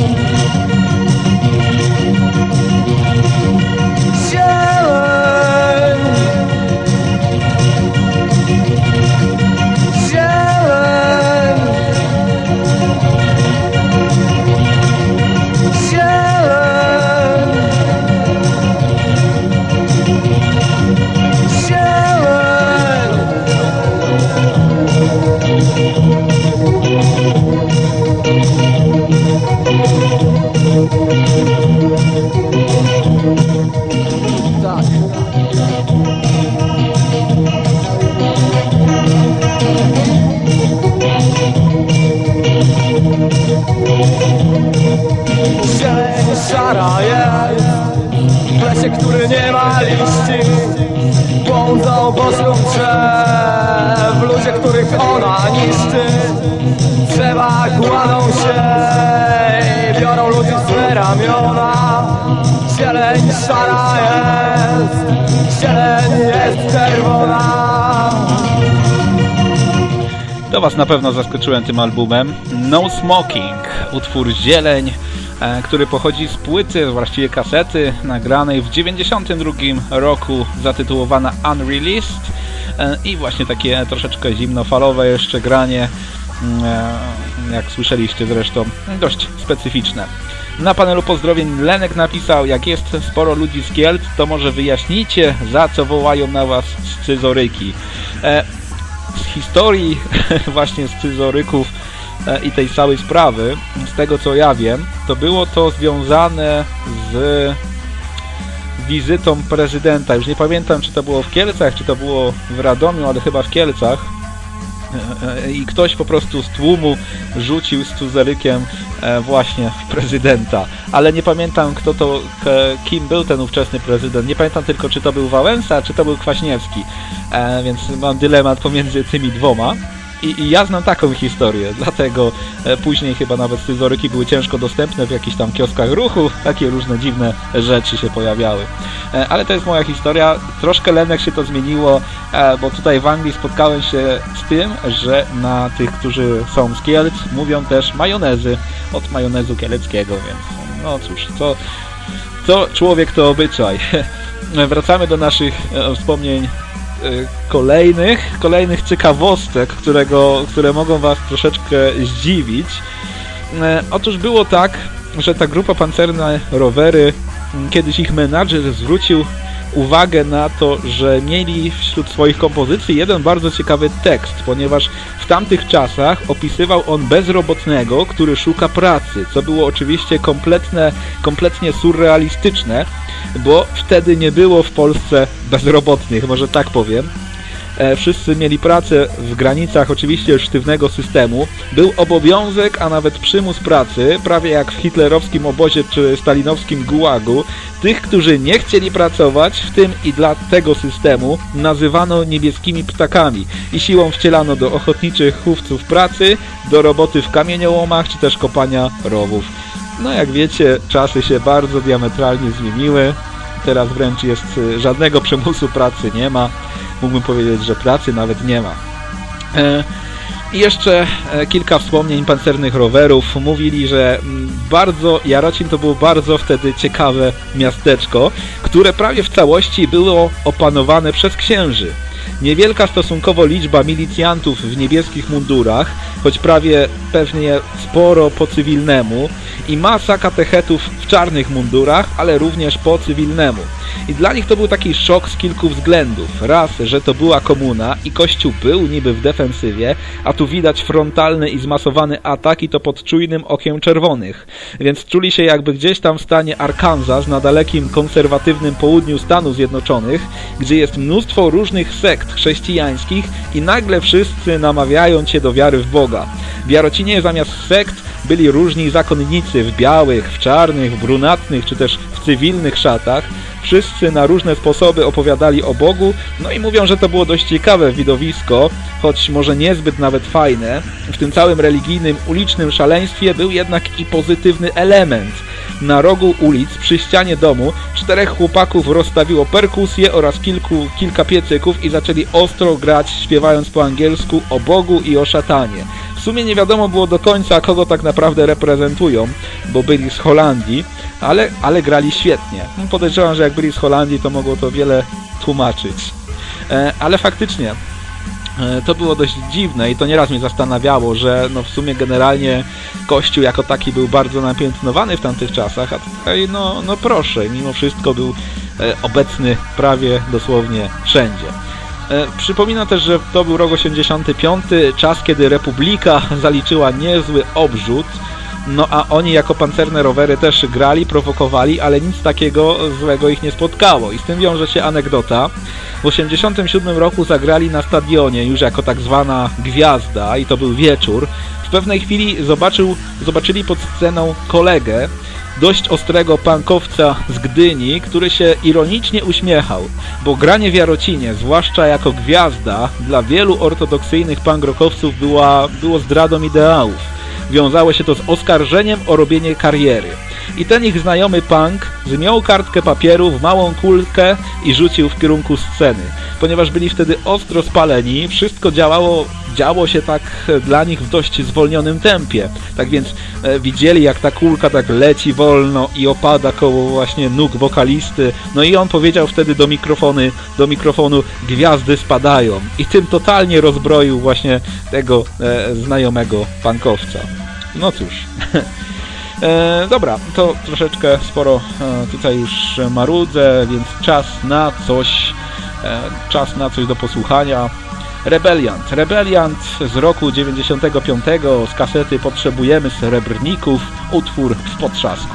Zieleń szara jest w lesie, który nie ma liści. Błądzą pośród drzew ludzie, których ona niszczy. Drzewa kładą się i biorą ludzi w swe ramiona. Zieleń szara jest zieleń jest czerwona. To was na pewno zaskoczyłem tym albumem. No Smoking, utwór Zieleń, który pochodzi z płyty, właściwie kasety, nagranej w 1992 roku, zatytułowana Unreleased, i właśnie takie troszeczkę zimnofalowe jeszcze granie, jak słyszeliście zresztą, dość specyficzne. Na panelu pozdrowień Lenek napisał: jak jest sporo ludzi z Kielc, to może wyjaśnijcie, za co wołają na was scyzoryki. Z historii właśnie scyzoryków i tej całej sprawy, z tego co ja wiem, to było to związane z wizytą prezydenta. Już nie pamiętam, czy to było w Kielcach, czy to było w Radomiu, ale chyba w Kielcach. I ktoś po prostu z tłumu rzucił scyzorykiem właśnie w prezydenta. Ale nie pamiętam, kim był ten ówczesny prezydent. Nie pamiętam tylko, czy to był Wałęsa, czy to był Kwaśniewski. Więc mam dylemat pomiędzy tymi dwoma. I ja znam taką historię, dlatego później chyba nawet scyzoryki były ciężko dostępne w jakichś tam kioskach ruchu, takie różne dziwne rzeczy się pojawiały. Ale to jest moja historia, troszkę Lenek się to zmieniło, bo tutaj w Anglii spotkałem się z tym, że na tych, którzy są z Kielc, mówią też majonezy, od majonezu kieleckiego, więc no cóż, co człowiek to obyczaj. Wracamy do naszych wspomnień kolejnych ciekawostek, które mogą was troszeczkę zdziwić. Otóż było tak, że ta grupa Pancerne Rowery, kiedyś ich menadżer zwrócił uwagę na to, że mieli wśród swoich kompozycji jeden bardzo ciekawy tekst, ponieważ w tamtych czasach opisywał on bezrobotnego, który szuka pracy, co było oczywiście kompletnie surrealistyczne, bo wtedy nie było w Polsce bezrobotnych, może tak powiem. Wszyscy mieli pracę w granicach oczywiście sztywnego systemu. Był obowiązek, a nawet przymus pracy, prawie jak w hitlerowskim obozie czy stalinowskim gułagu. Tych, którzy nie chcieli pracować, w tym i dla tego systemu, nazywano niebieskimi ptakami i siłą wcielano do ochotniczych chówców pracy, do roboty w kamieniołomach czy też kopania rowów. No jak wiecie, czasy się bardzo diametralnie zmieniły. Teraz wręcz jest żadnego przymusu pracy nie ma. Mógłbym powiedzieć, że pracy nawet nie ma. I jeszcze kilka wspomnień pancernych rowerów. Mówili, że Jarocin to było bardzo wtedy ciekawe miasteczko, które prawie w całości było opanowane przez księży. Niewielka stosunkowo liczba milicjantów w niebieskich mundurach, choć pewnie sporo po cywilnemu, i masa katechetów w czarnych mundurach, ale również po cywilnemu. I dla nich to był taki szok z kilku względów. Raz, że to była komuna i kościół był niby w defensywie, a tu widać frontalny i zmasowany atak, i to pod czujnym okiem czerwonych. Więc czuli się jakby gdzieś tam w stanie Arkansas, na dalekim konserwatywnym południu Stanów Zjednoczonych, gdzie jest mnóstwo różnych sekt chrześcijańskich i nagle wszyscy namawiają cię do wiary w Boga. W Jarocinie zamiast sekt byli różni zakonnicy w białych, w czarnych, w brunatnych czy też w cywilnych szatach. Wszyscy na różne sposoby opowiadali o Bogu, no i mówią, że to było dość ciekawe widowisko, choć może niezbyt nawet fajne. W tym całym religijnym, ulicznym szaleństwie był jednak i pozytywny element. Na rogu ulic, przy ścianie domu, 4 chłopaków rozstawiło perkusję oraz kilka piecyków i zaczęli ostro grać, śpiewając po angielsku o Bogu i o szatanie. W sumie nie wiadomo było do końca, kogo tak naprawdę reprezentują, bo byli z Holandii, ale grali świetnie. Podejrzewam, że jak byli z Holandii, to mogło to wiele tłumaczyć. Ale faktycznie to było dość dziwne i to nieraz mnie zastanawiało, że no w sumie generalnie Kościół jako taki był bardzo napiętnowany w tamtych czasach, a tutaj no proszę, mimo wszystko był obecny prawie dosłownie wszędzie. Przypominam też, że to był rok 85, czas kiedy Republika zaliczyła niezły obrzut, no a oni jako pancerne rowery też grali, prowokowali, ale nic takiego złego ich nie spotkało. I z tym wiąże się anegdota. W 87 roku zagrali na stadionie już jako tak zwana gwiazda i to był wieczór. W pewnej chwili zobaczyli pod sceną kolegę, dość ostrego punkowca z Gdyni, który się ironicznie uśmiechał, bo granie w Jarocinie, zwłaszcza jako gwiazda, dla wielu ortodoksyjnych punk rockowców było zdradą ideałów. wiązało się to z oskarżeniem o robienie kariery. I ten ich znajomy punk zmiął kartkę papieru w małą kulkę i rzucił w kierunku sceny. Ponieważ byli wtedy ostro spaleni, wszystko działo się tak dla nich w dość zwolnionym tempie. Tak więc widzieli, jak ta kulka tak leci wolno i opada koło właśnie nóg wokalisty. No i on powiedział wtedy do mikrofonu gwiazdy spadają. I tym totalnie rozbroił właśnie tego znajomego punkowca. No cóż. Dobra, to troszeczkę sporo tutaj już marudzę, więc czas na coś do posłuchania. Rebeliant z roku 95 z kasety Potrzebujemy Srebrników, utwór w potrzasku.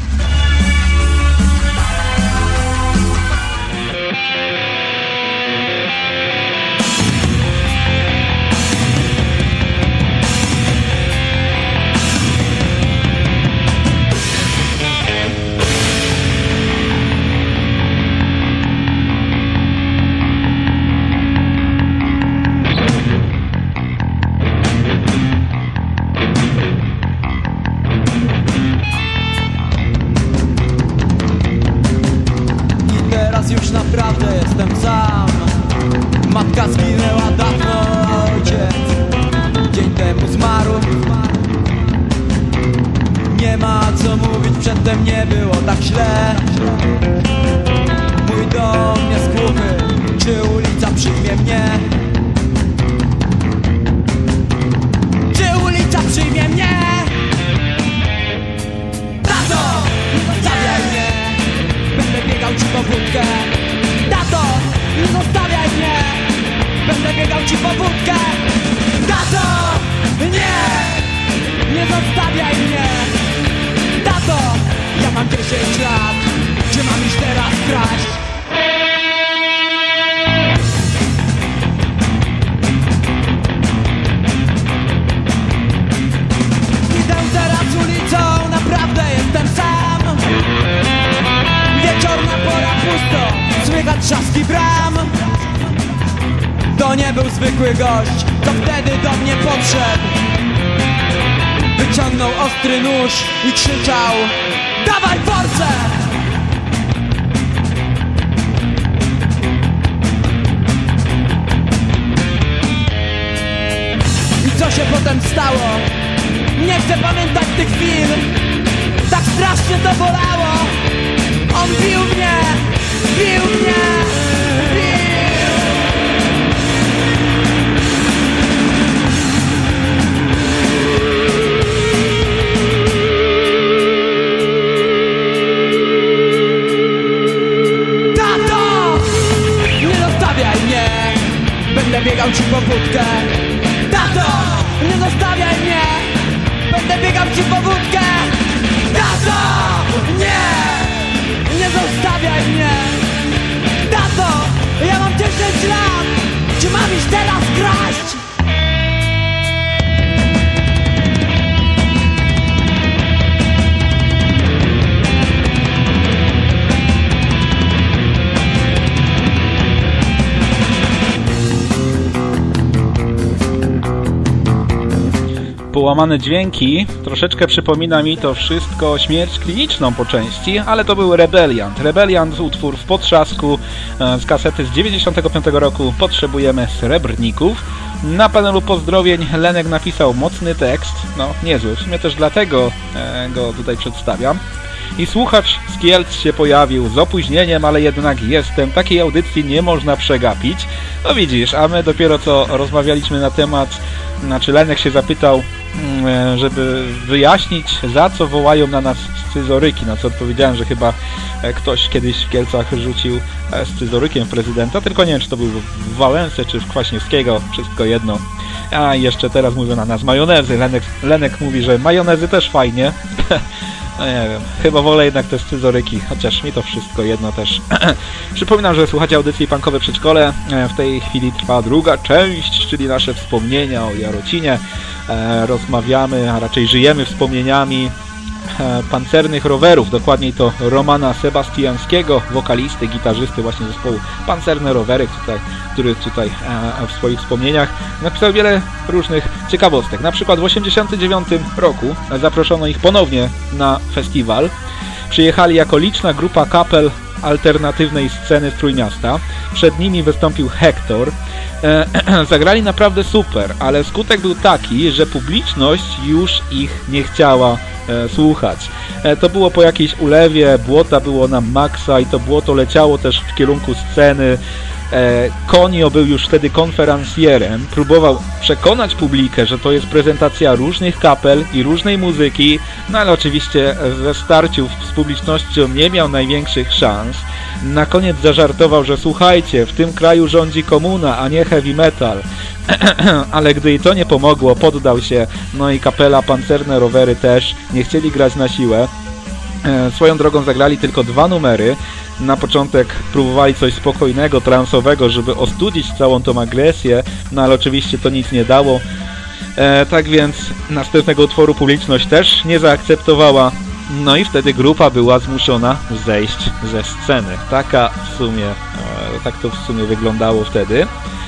Już naprawdę jestem sam. Matka zginęła dawno, a ojciec dzień temu zmarł. Nie ma co mówić, przedtem nie było tak źle. Mój dom jest głuchy, czy ulica przyjmie mnie? Czy ulica przyjmie mnie? Tato, zabieraj mnie, będę biegał ci po wódkę. Tato, nie zostawiaj mnie, będę biegał ci po wódkę. Tato, nie zostawiaj mnie. Tato, ja mam 10 lat, gdzie mam iść teraz kraść? Idę teraz ulicą, naprawdę jestem sam. Wieczorna pora, pusto, słychać trzaski bram. To nie był zwykły gość, co wtedy do mnie podszedł. Wyciągnął ostry nóż i krzyczał: dawaj force! I co się potem stało? Nie chcę pamiętać tych chwil. Tak strasznie to bolało. On bił mnie, bił mnie, bił. Tato! Nie zostawiaj mnie, będę biegał ci po wódkę. Tato! Nie zostawiaj mnie, będę biegał ci po wódkę. Tato! Nie zostawiaj mnie! Tato! Ja mam 10 lat! Czy mam iść teraz kraść? Połamane dźwięki, troszeczkę przypomina mi to wszystko śmierć kliniczną po części, ale to był Rebeliant, utwór w potrzasku z kasety z 95 roku Potrzebujemy Srebrników. Na panelu pozdrowień Lenek napisał mocny tekst, no niezły, w sumie też dlatego go tutaj przedstawiam. I słuchacz z Kielc się pojawił z opóźnieniem, ale jednak jestem. Takiej audycji nie można przegapić. No widzisz, a my dopiero co rozmawialiśmy na temat, znaczy Lenek się zapytał, żeby wyjaśnić, za co wołają na nas scyzoryki. Na co odpowiedziałem, że chyba ktoś kiedyś w Kielcach rzucił scyzorykiem prezydenta, tylko nie wiem, czy to był w Wałęsę, czy w Kwaśniewskiego, wszystko jedno. A jeszcze teraz mówią na nas majonezy. Lenek mówi, że majonezy też fajnie. No nie wiem, chyba wolę jednak te scyzoryki, chociaż mi to wszystko jedno też. Przypominam, że słuchacie audycji Punkowe Przedszkole. W tej chwili trwa druga część, czyli nasze wspomnienia o Jarocinie. Rozmawiamy, a raczej żyjemy wspomnieniami Pancernych Rowerów, dokładniej to Romana Sebastiańskiego, wokalisty, gitarzysty właśnie zespołu Pancerne Rowery, który tutaj w swoich wspomnieniach napisał wiele różnych ciekawostek. Na przykład w 1989 roku zaproszono ich ponownie na festiwal. Przyjechali jako liczna grupa kapel alternatywnej sceny z Trójmiasta. Przed nimi wystąpił Hector. Zagrali naprawdę super, ale skutek był taki, że publiczność już ich nie chciała słuchać. To było po jakiejś ulewie, błota było na maksa i to błoto leciało też w kierunku sceny. Konio był już wtedy konferencjerem, próbował przekonać publikę, że to jest prezentacja różnych kapel i różnej muzyki, no ale oczywiście ze starciu z publicznością nie miał największych szans. Na koniec zażartował, że słuchajcie, w tym kraju rządzi komuna, a nie heavy metal. Ale gdy i to nie pomogło, poddał się, no i kapela Pancerne Rowery też nie chcieli grać na siłę. Swoją drogą zagrali tylko 2 numery. Na początek próbowali coś spokojnego, transowego, żeby ostudzić całą tą agresję, no ale oczywiście to nic nie dało. Tak więc następnego utworu publiczność też nie zaakceptowała. No i wtedy grupa była zmuszona zejść ze sceny. Tak to w sumie wyglądało wtedy.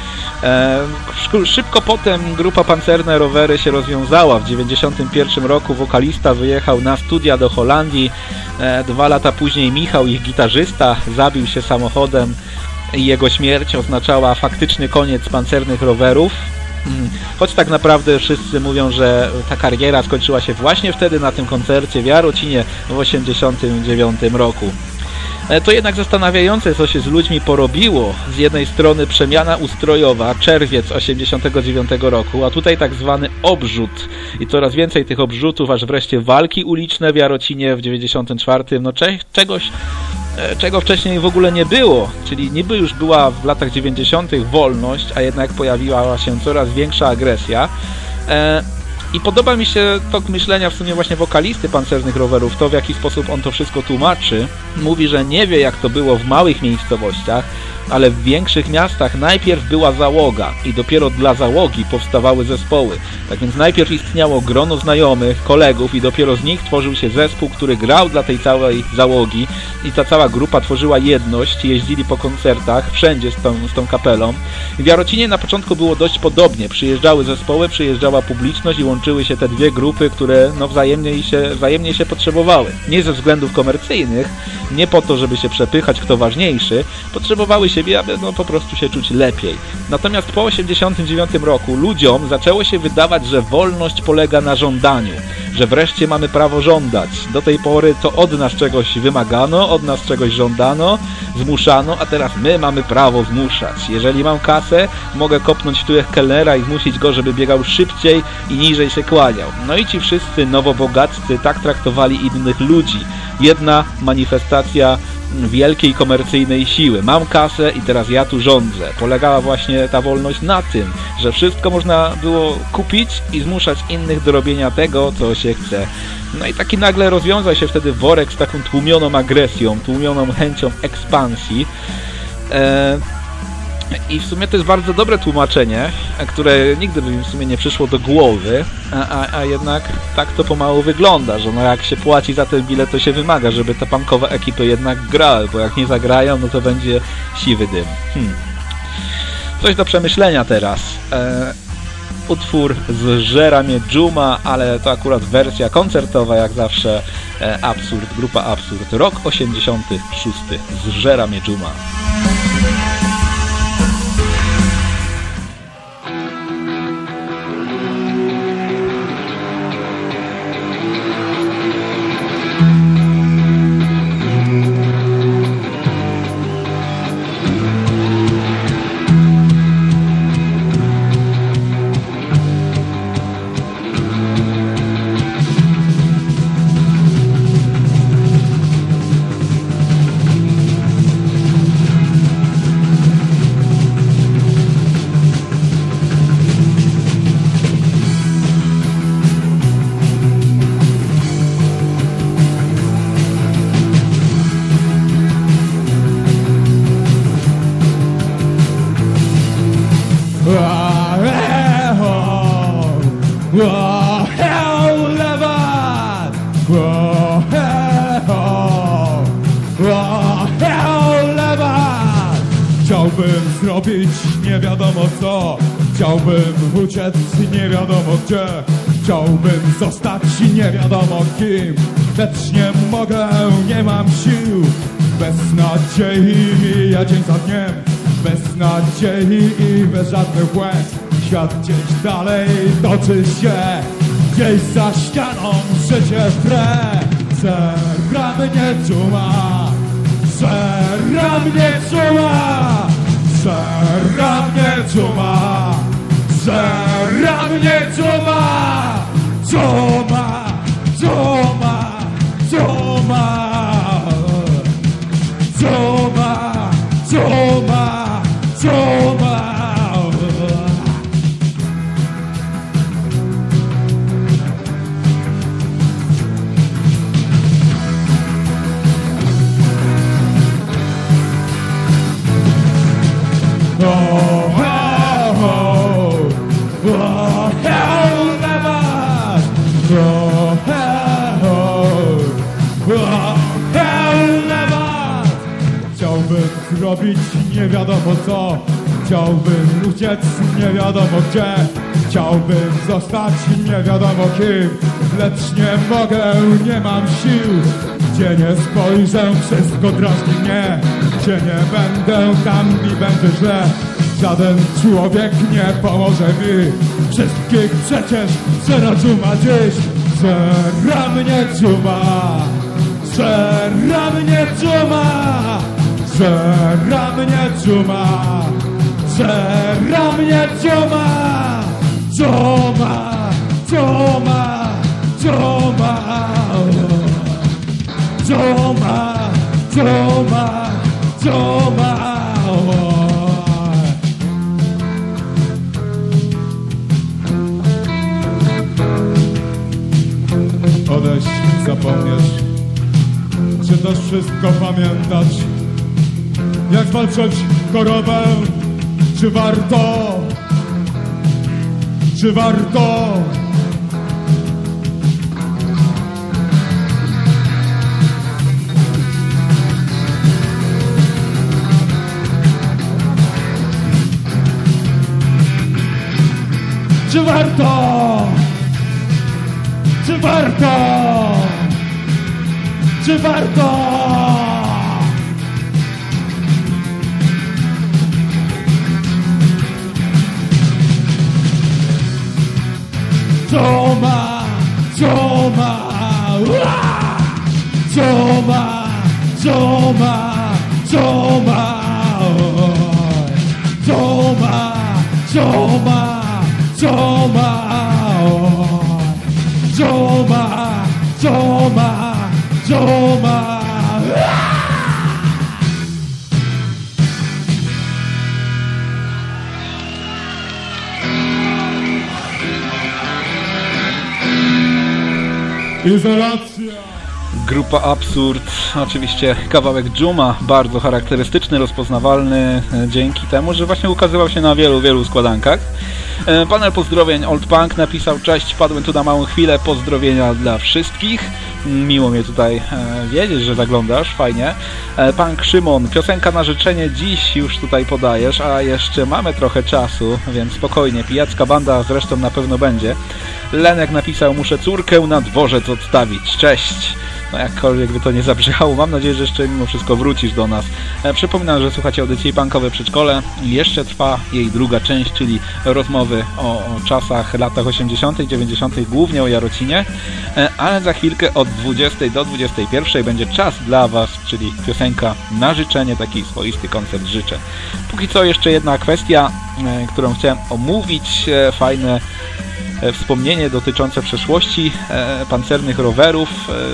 Szybko potem grupa Pancerne Rowery się rozwiązała. W 1991 roku wokalista wyjechał na studia do Holandii. 2 lata później Michał, ich gitarzysta, zabił się samochodem i jego śmierć oznaczała faktyczny koniec Pancernych Rowerów. Choć tak naprawdę wszyscy mówią, że ta kariera skończyła się właśnie wtedy na tym koncercie w Jarocinie w 1989 roku. To jednak zastanawiające, co się z ludźmi porobiło. Z jednej strony przemiana ustrojowa, czerwiec 1989 roku, a tutaj tak zwany obrzut. I coraz więcej tych obrzutów, aż wreszcie walki uliczne w Jarocinie w 1994. No czego wcześniej w ogóle nie było. Czyli niby już była w latach 90. wolność, a jednak pojawiła się coraz większa agresja. I podoba mi się tok myślenia w sumie właśnie wokalisty Pancernych Rowerów, to w jaki sposób on to wszystko tłumaczy. Mówi, że nie wie jak to było w małych miejscowościach, ale w większych miastach najpierw była załoga i dopiero dla załogi powstawały zespoły. Tak więc najpierw istniało grono znajomych, kolegów i dopiero z nich tworzył się zespół, który grał dla tej całej załogi i ta cała grupa tworzyła jedność, jeździli po koncertach, wszędzie z tą kapelą. W Jarocinie na początku było dość podobnie. Przyjeżdżały zespoły, przyjeżdżała publiczność i łączyły się te dwie grupy, które no wzajemnie się potrzebowały. Nie ze względów komercyjnych, nie po to, żeby się przepychać, kto ważniejszy, potrzebowały siebie, aby no, po prostu się czuć lepiej. Natomiast po 1989 roku ludziom zaczęło się wydawać, że wolność polega na żądaniu, że wreszcie mamy prawo żądać. Do tej pory to od nas czegoś wymagano, od nas czegoś żądano, zmuszano, a teraz my mamy prawo zmuszać. Jeżeli mam kasę, mogę kopnąć w tyłek kelnera i zmusić go, żeby biegał szybciej i niżej się kłaniał. No i ci wszyscy nowobogaccy tak traktowali innych ludzi. Jedna manifestacja wielkiej komercyjnej siły. Mam kasę i teraz ja tu rządzę. Polegała właśnie ta wolność na tym, że wszystko można było kupić i zmuszać innych do robienia tego, co się chce. No i taki nagle rozwiązał się wtedy worek z taką tłumioną agresją, tłumioną chęcią ekspansji. I w sumie to jest bardzo dobre tłumaczenie, które nigdy by mi w sumie nie przyszło do głowy, a jednak tak to pomału wygląda, że no jak się płaci za ten bilet, to się wymaga, żeby te punkowe ekipy jednak grały, bo jak nie zagrają, no to będzie siwy dym. Coś do przemyślenia teraz. Utwór zżera mnie dżuma, ale to akurat wersja koncertowa, jak zawsze. Absurd, grupa Absurd, rok 86, zżera mnie dżuma. Hell, never! zrobić nie wiadomo co. Chciałbym uciec nie wiadomo gdzie. Chciałbym zostać nie wiadomo kim. Lecz nie mogę, nie mam sił. Bez nadziei mija dzień za dniem. Bez nadziei i bez żadnych łez. Świat gdzieś dalej toczy się. Gdzieś za ścianą życie wre. Zera mnie dżuma. Zera mnie dżuma. Zera mnie dżuma. Zera mnie dżuma. Dżuma. Dżuma. Dżuma. Dżuma. Dżuma. Dżuma. Chciałbym zrobić nie wiadomo co. Chciałbym uciec nie wiadomo gdzie. Chciałbym zostać nie wiadomo kim. Lecz nie mogę, nie mam sił. Gdzie nie spojrzę, wszystko drażni mnie. Gdzie nie będę, tam mi będzie źle. Żaden człowiek nie pomoże mi. Wszystkich przecież zera dżuma dziś. Zera mnie dżuma. Zera mnie dżuma. Zera mnie dżuma. Zera mnie dżuma. Dżuma. Dżuma. Dżuma. Dżuma. Dżuma. Dżuma. Odejść, zapomnieć. Czy też wszystko pamiętać? Jak zwalczać chorobę? Czy warto? Czy warto? Czy warto? Czy warto? Czy warto? Dżuma, dżuma, dżuma, dżuma, dżuma, dżuma, dżuma, dżuma, dżuma, dżuma, dżuma. Izolacja. Grupa Absurd, oczywiście kawałek Dżuma, bardzo charakterystyczny, rozpoznawalny dzięki temu, że właśnie ukazywał się na wielu składankach. Panel pozdrowień Old Punk napisał: cześć, padłem tu na małą chwilę, pozdrowienia dla wszystkich. Miło mnie tutaj wiedzieć, że zaglądasz, fajnie. Punk Szymon, piosenka na życzenie dziś już tutaj podajesz, a jeszcze mamy trochę czasu, więc spokojnie, pijacka banda zresztą na pewno będzie. Lenek napisał: muszę córkę na dworzec odstawić, cześć. No jakkolwiek by to nie zabrzmiało, mam nadzieję, że jeszcze mimo wszystko wrócisz do nas. Przypominam, że słuchacie audycji Punkowe Przedszkole i jeszcze trwa jej druga część, czyli rozmowy o czasach, latach 80., 90., głównie o Jarocinie, ale za chwilkę od 20 do 21 będzie czas dla Was, czyli piosenka na życzenie, taki swoisty koncert życzę. Póki co jeszcze jedna kwestia, którą chciałem omówić, fajne wspomnienie dotyczące przeszłości pancernych rowerów.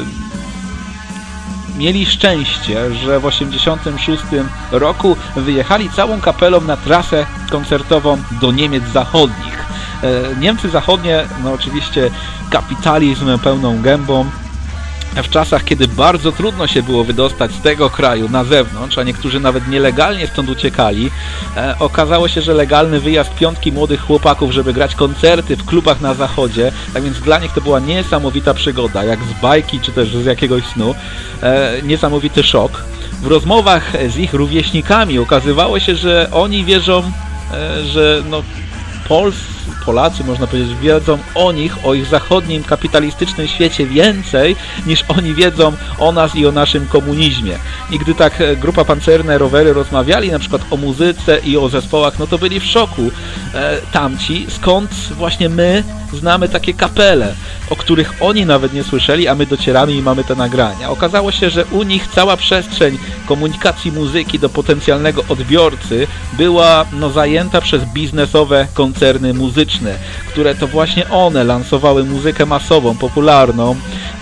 Mieli szczęście, że w 1986 roku wyjechali całą kapelą na trasę koncertową do Niemiec Zachodnich. Niemcy Zachodnie, no oczywiście kapitalizm pełną gębą. W czasach, kiedy bardzo trudno się było wydostać z tego kraju na zewnątrz, a niektórzy nawet nielegalnie stąd uciekali, okazało się, że legalny wyjazd piątki młodych chłopaków, żeby grać koncerty w klubach na zachodzie, tak więc dla nich to była niesamowita przygoda, jak z bajki czy też z jakiegoś snu, niesamowity szok. w rozmowach z ich rówieśnikami okazywało się, że oni wierzą, że no Polacy, można powiedzieć, wiedzą o nich, o ich zachodnim kapitalistycznym świecie więcej, niż oni wiedzą o nas i o naszym komunizmie. I gdy tak grupa Pancerne Rowery rozmawiali na przykład o muzyce i o zespołach, no to byli w szoku tamci, skąd właśnie my znamy takie kapele, o których oni nawet nie słyszeli, a my docieramy i mamy te nagrania. Okazało się, że u nich cała przestrzeń komunikacji muzyki do potencjalnego odbiorcy była zajęta przez biznesowe koncerny muzyczne, które to właśnie one lansowały muzykę masową, popularną.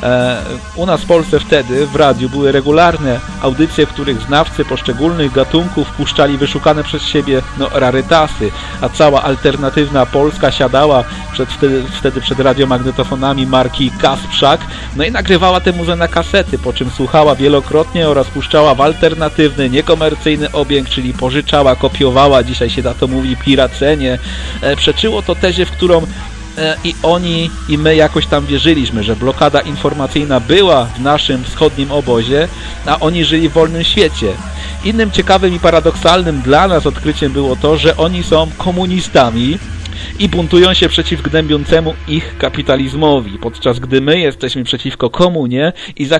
U nas w Polsce wtedy w radiu były regularne audycje, w których znawcy poszczególnych gatunków puszczali wyszukane przez siebie rarytasy, a cała alternatywna Polska siadała wtedy przed radiomagnetofonami marki Kasprzak, i nagrywała tę muzę na kasety, po czym słuchała wielokrotnie oraz puszczała w alternatywny, niekomercyjny obieg, czyli pożyczała, kopiowała, dzisiaj się na to mówi piracenie. Przeczyło to tezie, w którą i oni, i my jakoś tam wierzyliśmy, że blokada informacyjna była w naszym wschodnim obozie, a oni żyli w wolnym świecie. Innym ciekawym i paradoksalnym dla nas odkryciem było to, że oni są komunistami i buntują się przeciw gnębiącemu ich kapitalizmowi, podczas gdy my jesteśmy przeciwko komunie i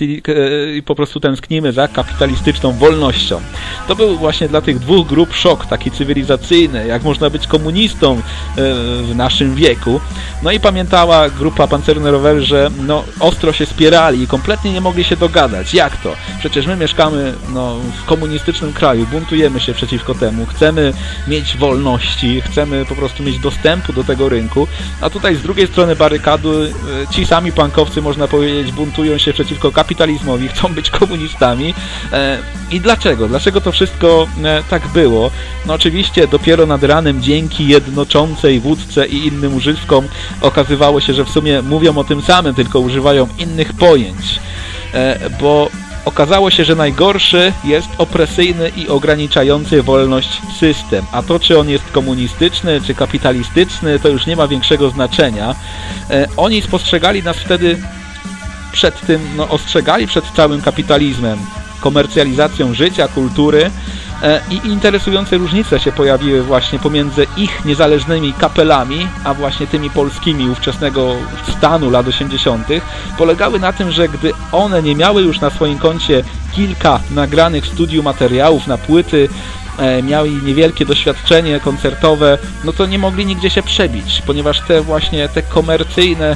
i po prostu tęsknimy za kapitalistyczną wolnością. To był właśnie dla tych dwóch grup szok taki cywilizacyjny, jak można być komunistą w naszym wieku. I pamiętała grupa Pancerne Rowery, że ostro się spierali i kompletnie nie mogli się dogadać. Jak to? Przecież my mieszkamy w komunistycznym kraju, buntujemy się przeciwko temu, chcemy mieć wolności, chcemy po prostu mieć dostępu do tego rynku, a tutaj z drugiej strony barykady ci sami punkowcy, można powiedzieć, buntują się przeciwko kapitalizmowi, chcą być komunistami. I dlaczego? Dlaczego to wszystko tak było? Oczywiście dopiero nad ranem dzięki jednoczącej wódce i innym używkom okazywało się, że w sumie mówią o tym samym, tylko używają innych pojęć, bo okazało się, że najgorszy jest opresyjny i ograniczający wolność system. A to, czy on jest komunistyczny, czy kapitalistyczny, to już nie ma większego znaczenia. Oni spostrzegali nas wtedy przed tym, ostrzegali przed całym kapitalizmem, komercjalizacją życia, kultury, i interesujące różnice się pojawiły właśnie pomiędzy ich niezależnymi kapelami, a właśnie tymi polskimi ówczesnego stanu lat 80. polegały na tym, że gdy one nie miały już na swoim koncie kilka nagranych w studiu materiałów na płyty, miały niewielkie doświadczenie koncertowe, to nie mogli nigdzie się przebić, ponieważ te komercyjne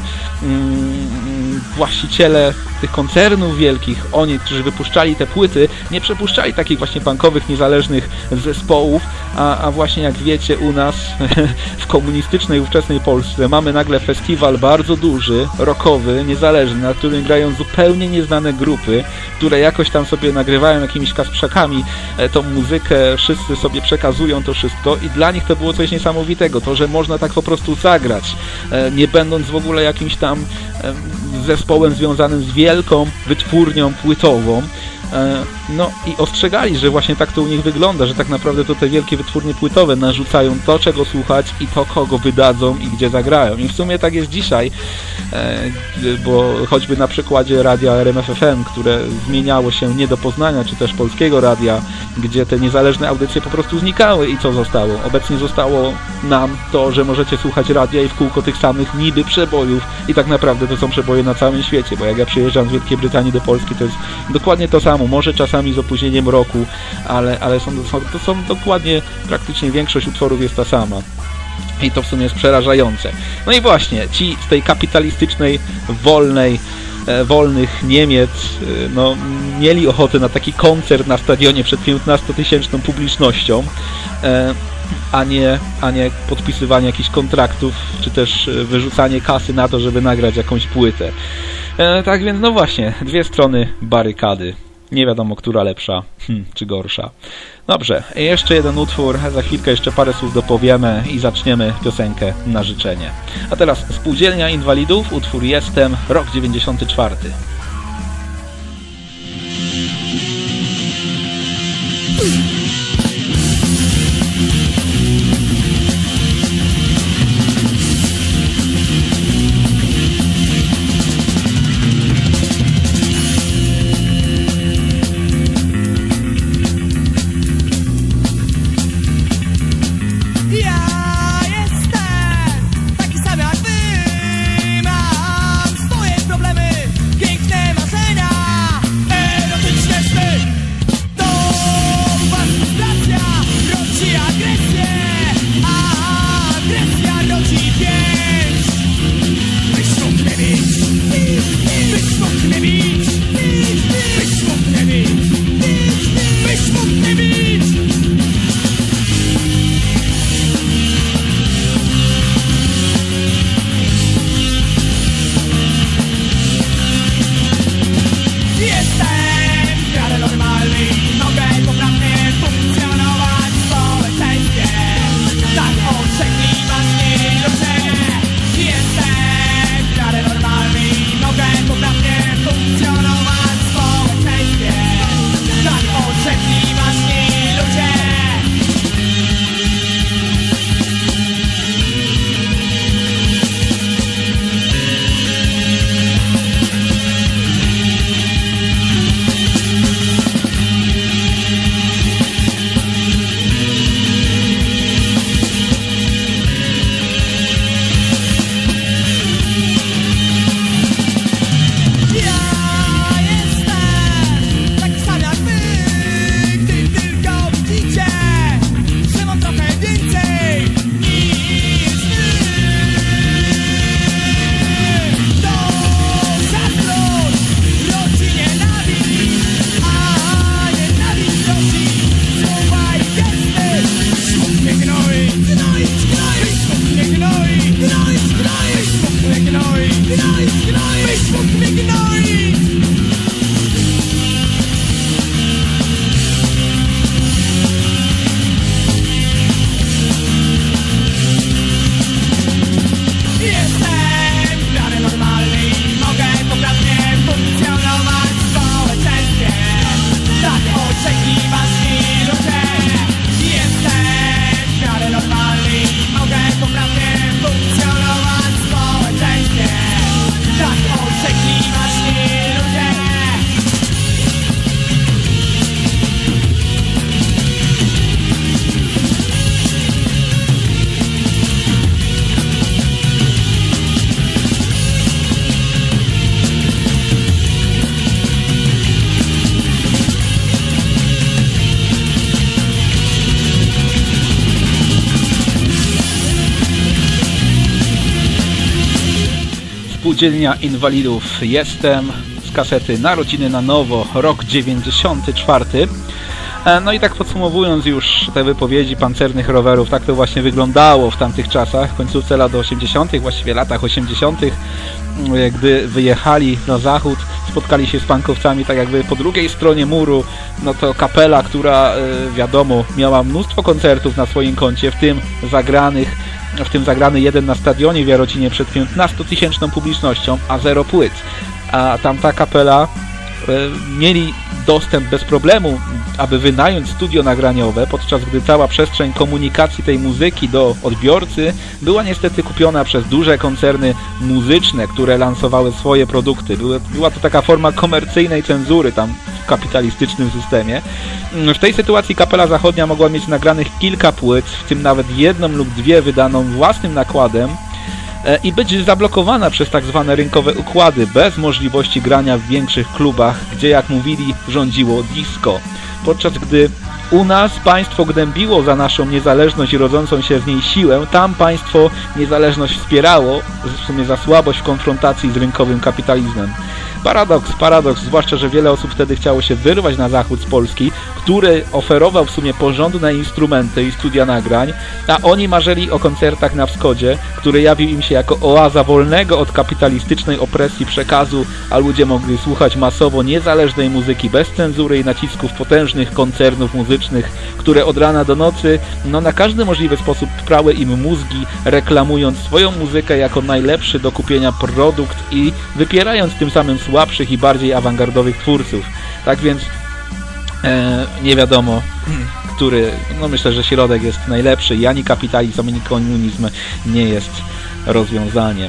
właściciele tych koncernów wielkich, oni, którzy wypuszczali te płyty, nie przepuszczali takich właśnie punkowych, niezależnych zespołów, a właśnie jak wiecie, u nas w komunistycznej ówczesnej Polsce mamy nagle festiwal bardzo duży, rockowy, niezależny, na którym grają zupełnie nieznane grupy, które jakoś tam sobie nagrywają jakimiś kasprzakami tą muzykę, wszyscy sobie przekazują to wszystko i dla nich to było coś niesamowitego, to, że można tak po prostu zagrać, nie będąc w ogóle jakimś tam zespołem związanym z wielką wytwórnią płytową. I ostrzegali, że właśnie tak to u nich wygląda, że tak naprawdę to te wielkie wytwórnie płytowe narzucają to, czego słuchać i to, kogo wydadzą i gdzie zagrają. I w sumie tak jest dzisiaj, bo choćby na przykładzie radia RMF FM, które zmieniało się nie do poznania, czy też Polskiego Radia, gdzie te niezależne audycje po prostu znikały i co zostało? Obecnie zostało nam to, że możecie słuchać radia i w kółko tych samych niby przebojów i tak naprawdę to są przeboje na całym świecie, bo jak ja przyjeżdżam z Wielkiej Brytanii do Polski, to jest dokładnie to samo, może czasami z opóźnieniem roku, ale to są dokładnie, praktycznie większość utworów jest ta sama. I to w sumie jest przerażające. I właśnie, ci z tej kapitalistycznej, wolnych Niemiec mieli ochotę na taki koncert na stadionie przed 15-tysięczną publicznością, a nie podpisywanie jakichś kontraktów, czy też wyrzucanie kasy na to, żeby nagrać jakąś płytę. Tak więc właśnie, dwie strony barykady. Nie wiadomo, która lepsza czy gorsza. Dobrze, jeszcze jeden utwór, za chwilkę jeszcze parę słów dopowiemy i zaczniemy piosenkę na życzenie. A teraz Spółdzielnia Inwalidów, utwór Jestem, rok 94. Spółdzielnia Inwalidów Jestem z kasety Narodziny na nowo, rok 94. No i tak podsumowując już te wypowiedzi pancernych rowerów, tak to właśnie wyglądało w tamtych czasach, w końcówce lat 80., właściwie latach 80., gdy wyjechali na zachód, spotkali się z punkowcami tak jakby po drugiej stronie muru. No to kapela, która wiadomo miała mnóstwo koncertów na swoim koncie, w tym zagrany jeden na stadionie w Jarocinie przed 15-tysięczną publicznością, a 0 płyt. A tamta kapela mieli dostęp bez problemu, aby wynająć studio nagraniowe, podczas gdy cała przestrzeń komunikacji tej muzyki do odbiorcy była niestety kupiona przez duże koncerny muzyczne, które lansowały swoje produkty. Była to taka forma komercyjnej cenzury tam w kapitalistycznym systemie. W tej sytuacji kapela zachodnia mogła mieć nagranych kilka płyt, w tym nawet jedną lub dwie wydaną własnym nakładem, i być zablokowana przez tak zwane rynkowe układy, bez możliwości grania w większych klubach, gdzie, jak mówili, rządziło disco. Podczas gdy u nas państwo gnębiło za naszą niezależność i rodzącą się z niej siłę, tam państwo niezależność wspierało, w sumie za słabość w konfrontacji z rynkowym kapitalizmem. Paradoks, zwłaszcza, że wiele osób wtedy chciało się wyrwać na zachód z Polski, który oferował w sumie porządne instrumenty i studia nagrań, a oni marzyli o koncertach na wschodzie, który jawił im się jako oaza wolnego od kapitalistycznej opresji przekazu, a ludzie mogli słuchać masowo niezależnej muzyki bez cenzury i nacisków potężnych koncernów muzycznych, które od rana do nocy na każdy możliwy sposób prały im mózgi, reklamując swoją muzykę jako najlepszy do kupienia produkt i wypierając tym samym słabszych i bardziej awangardowych twórców. Tak więc nie wiadomo, który, myślę, że środek jest najlepszy i ani kapitalizm, ani komunizm nie jest rozwiązaniem.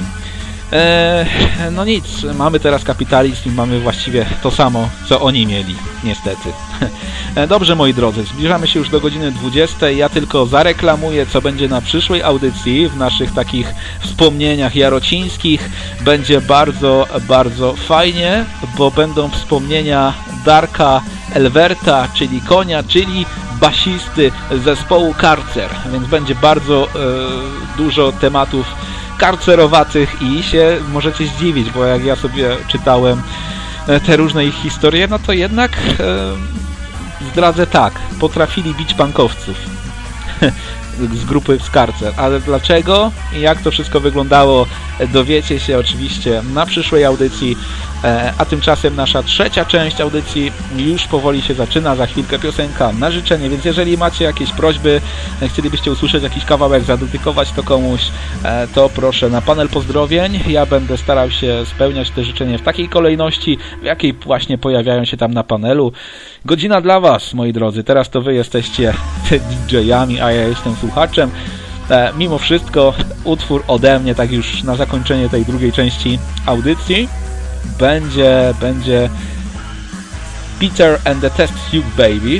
No nic, mamy teraz kapitalizm i mamy właściwie to samo, co oni mieli, niestety. Dobrze, moi drodzy, zbliżamy się już do godziny 20. Ja tylko zareklamuję, co będzie na przyszłej audycji w naszych takich wspomnieniach jarocińskich. Będzie bardzo, bardzo fajnie, bo będą wspomnienia Darka Elwerta, czyli konia, czyli basisty zespołu Karcer, więc będzie bardzo dużo tematów karcerowatych i się możecie zdziwić, bo jak ja sobie czytałem te różne ich historie, no to jednak zdradzę tak, potrafili bić punkowców z grupy Karcer. Ale dlaczego i jak to wszystko wyglądało, dowiecie się oczywiście na przyszłej audycji, a tymczasem nasza trzecia część audycji już powoli się zaczyna, za chwilkę piosenka na życzenie, więc jeżeli macie jakieś prośby, chcielibyście usłyszeć jakiś kawałek, zadedykować to komuś, to proszę na panel pozdrowień. Ja będę starał się spełniać te życzenia w takiej kolejności, w jakiej właśnie pojawiają się tam na panelu. Godzina dla was, moi drodzy, teraz to wy jesteście DJ-ami, a ja jestem słuchaczem. Mimo wszystko utwór ode mnie, tak już na zakończenie tej drugiej części audycji, będzie Peter and the Test Tube Babies,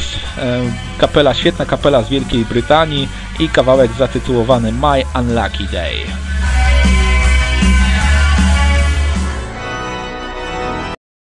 świetna kapela z Wielkiej Brytanii i kawałek zatytułowany My Unlucky Day.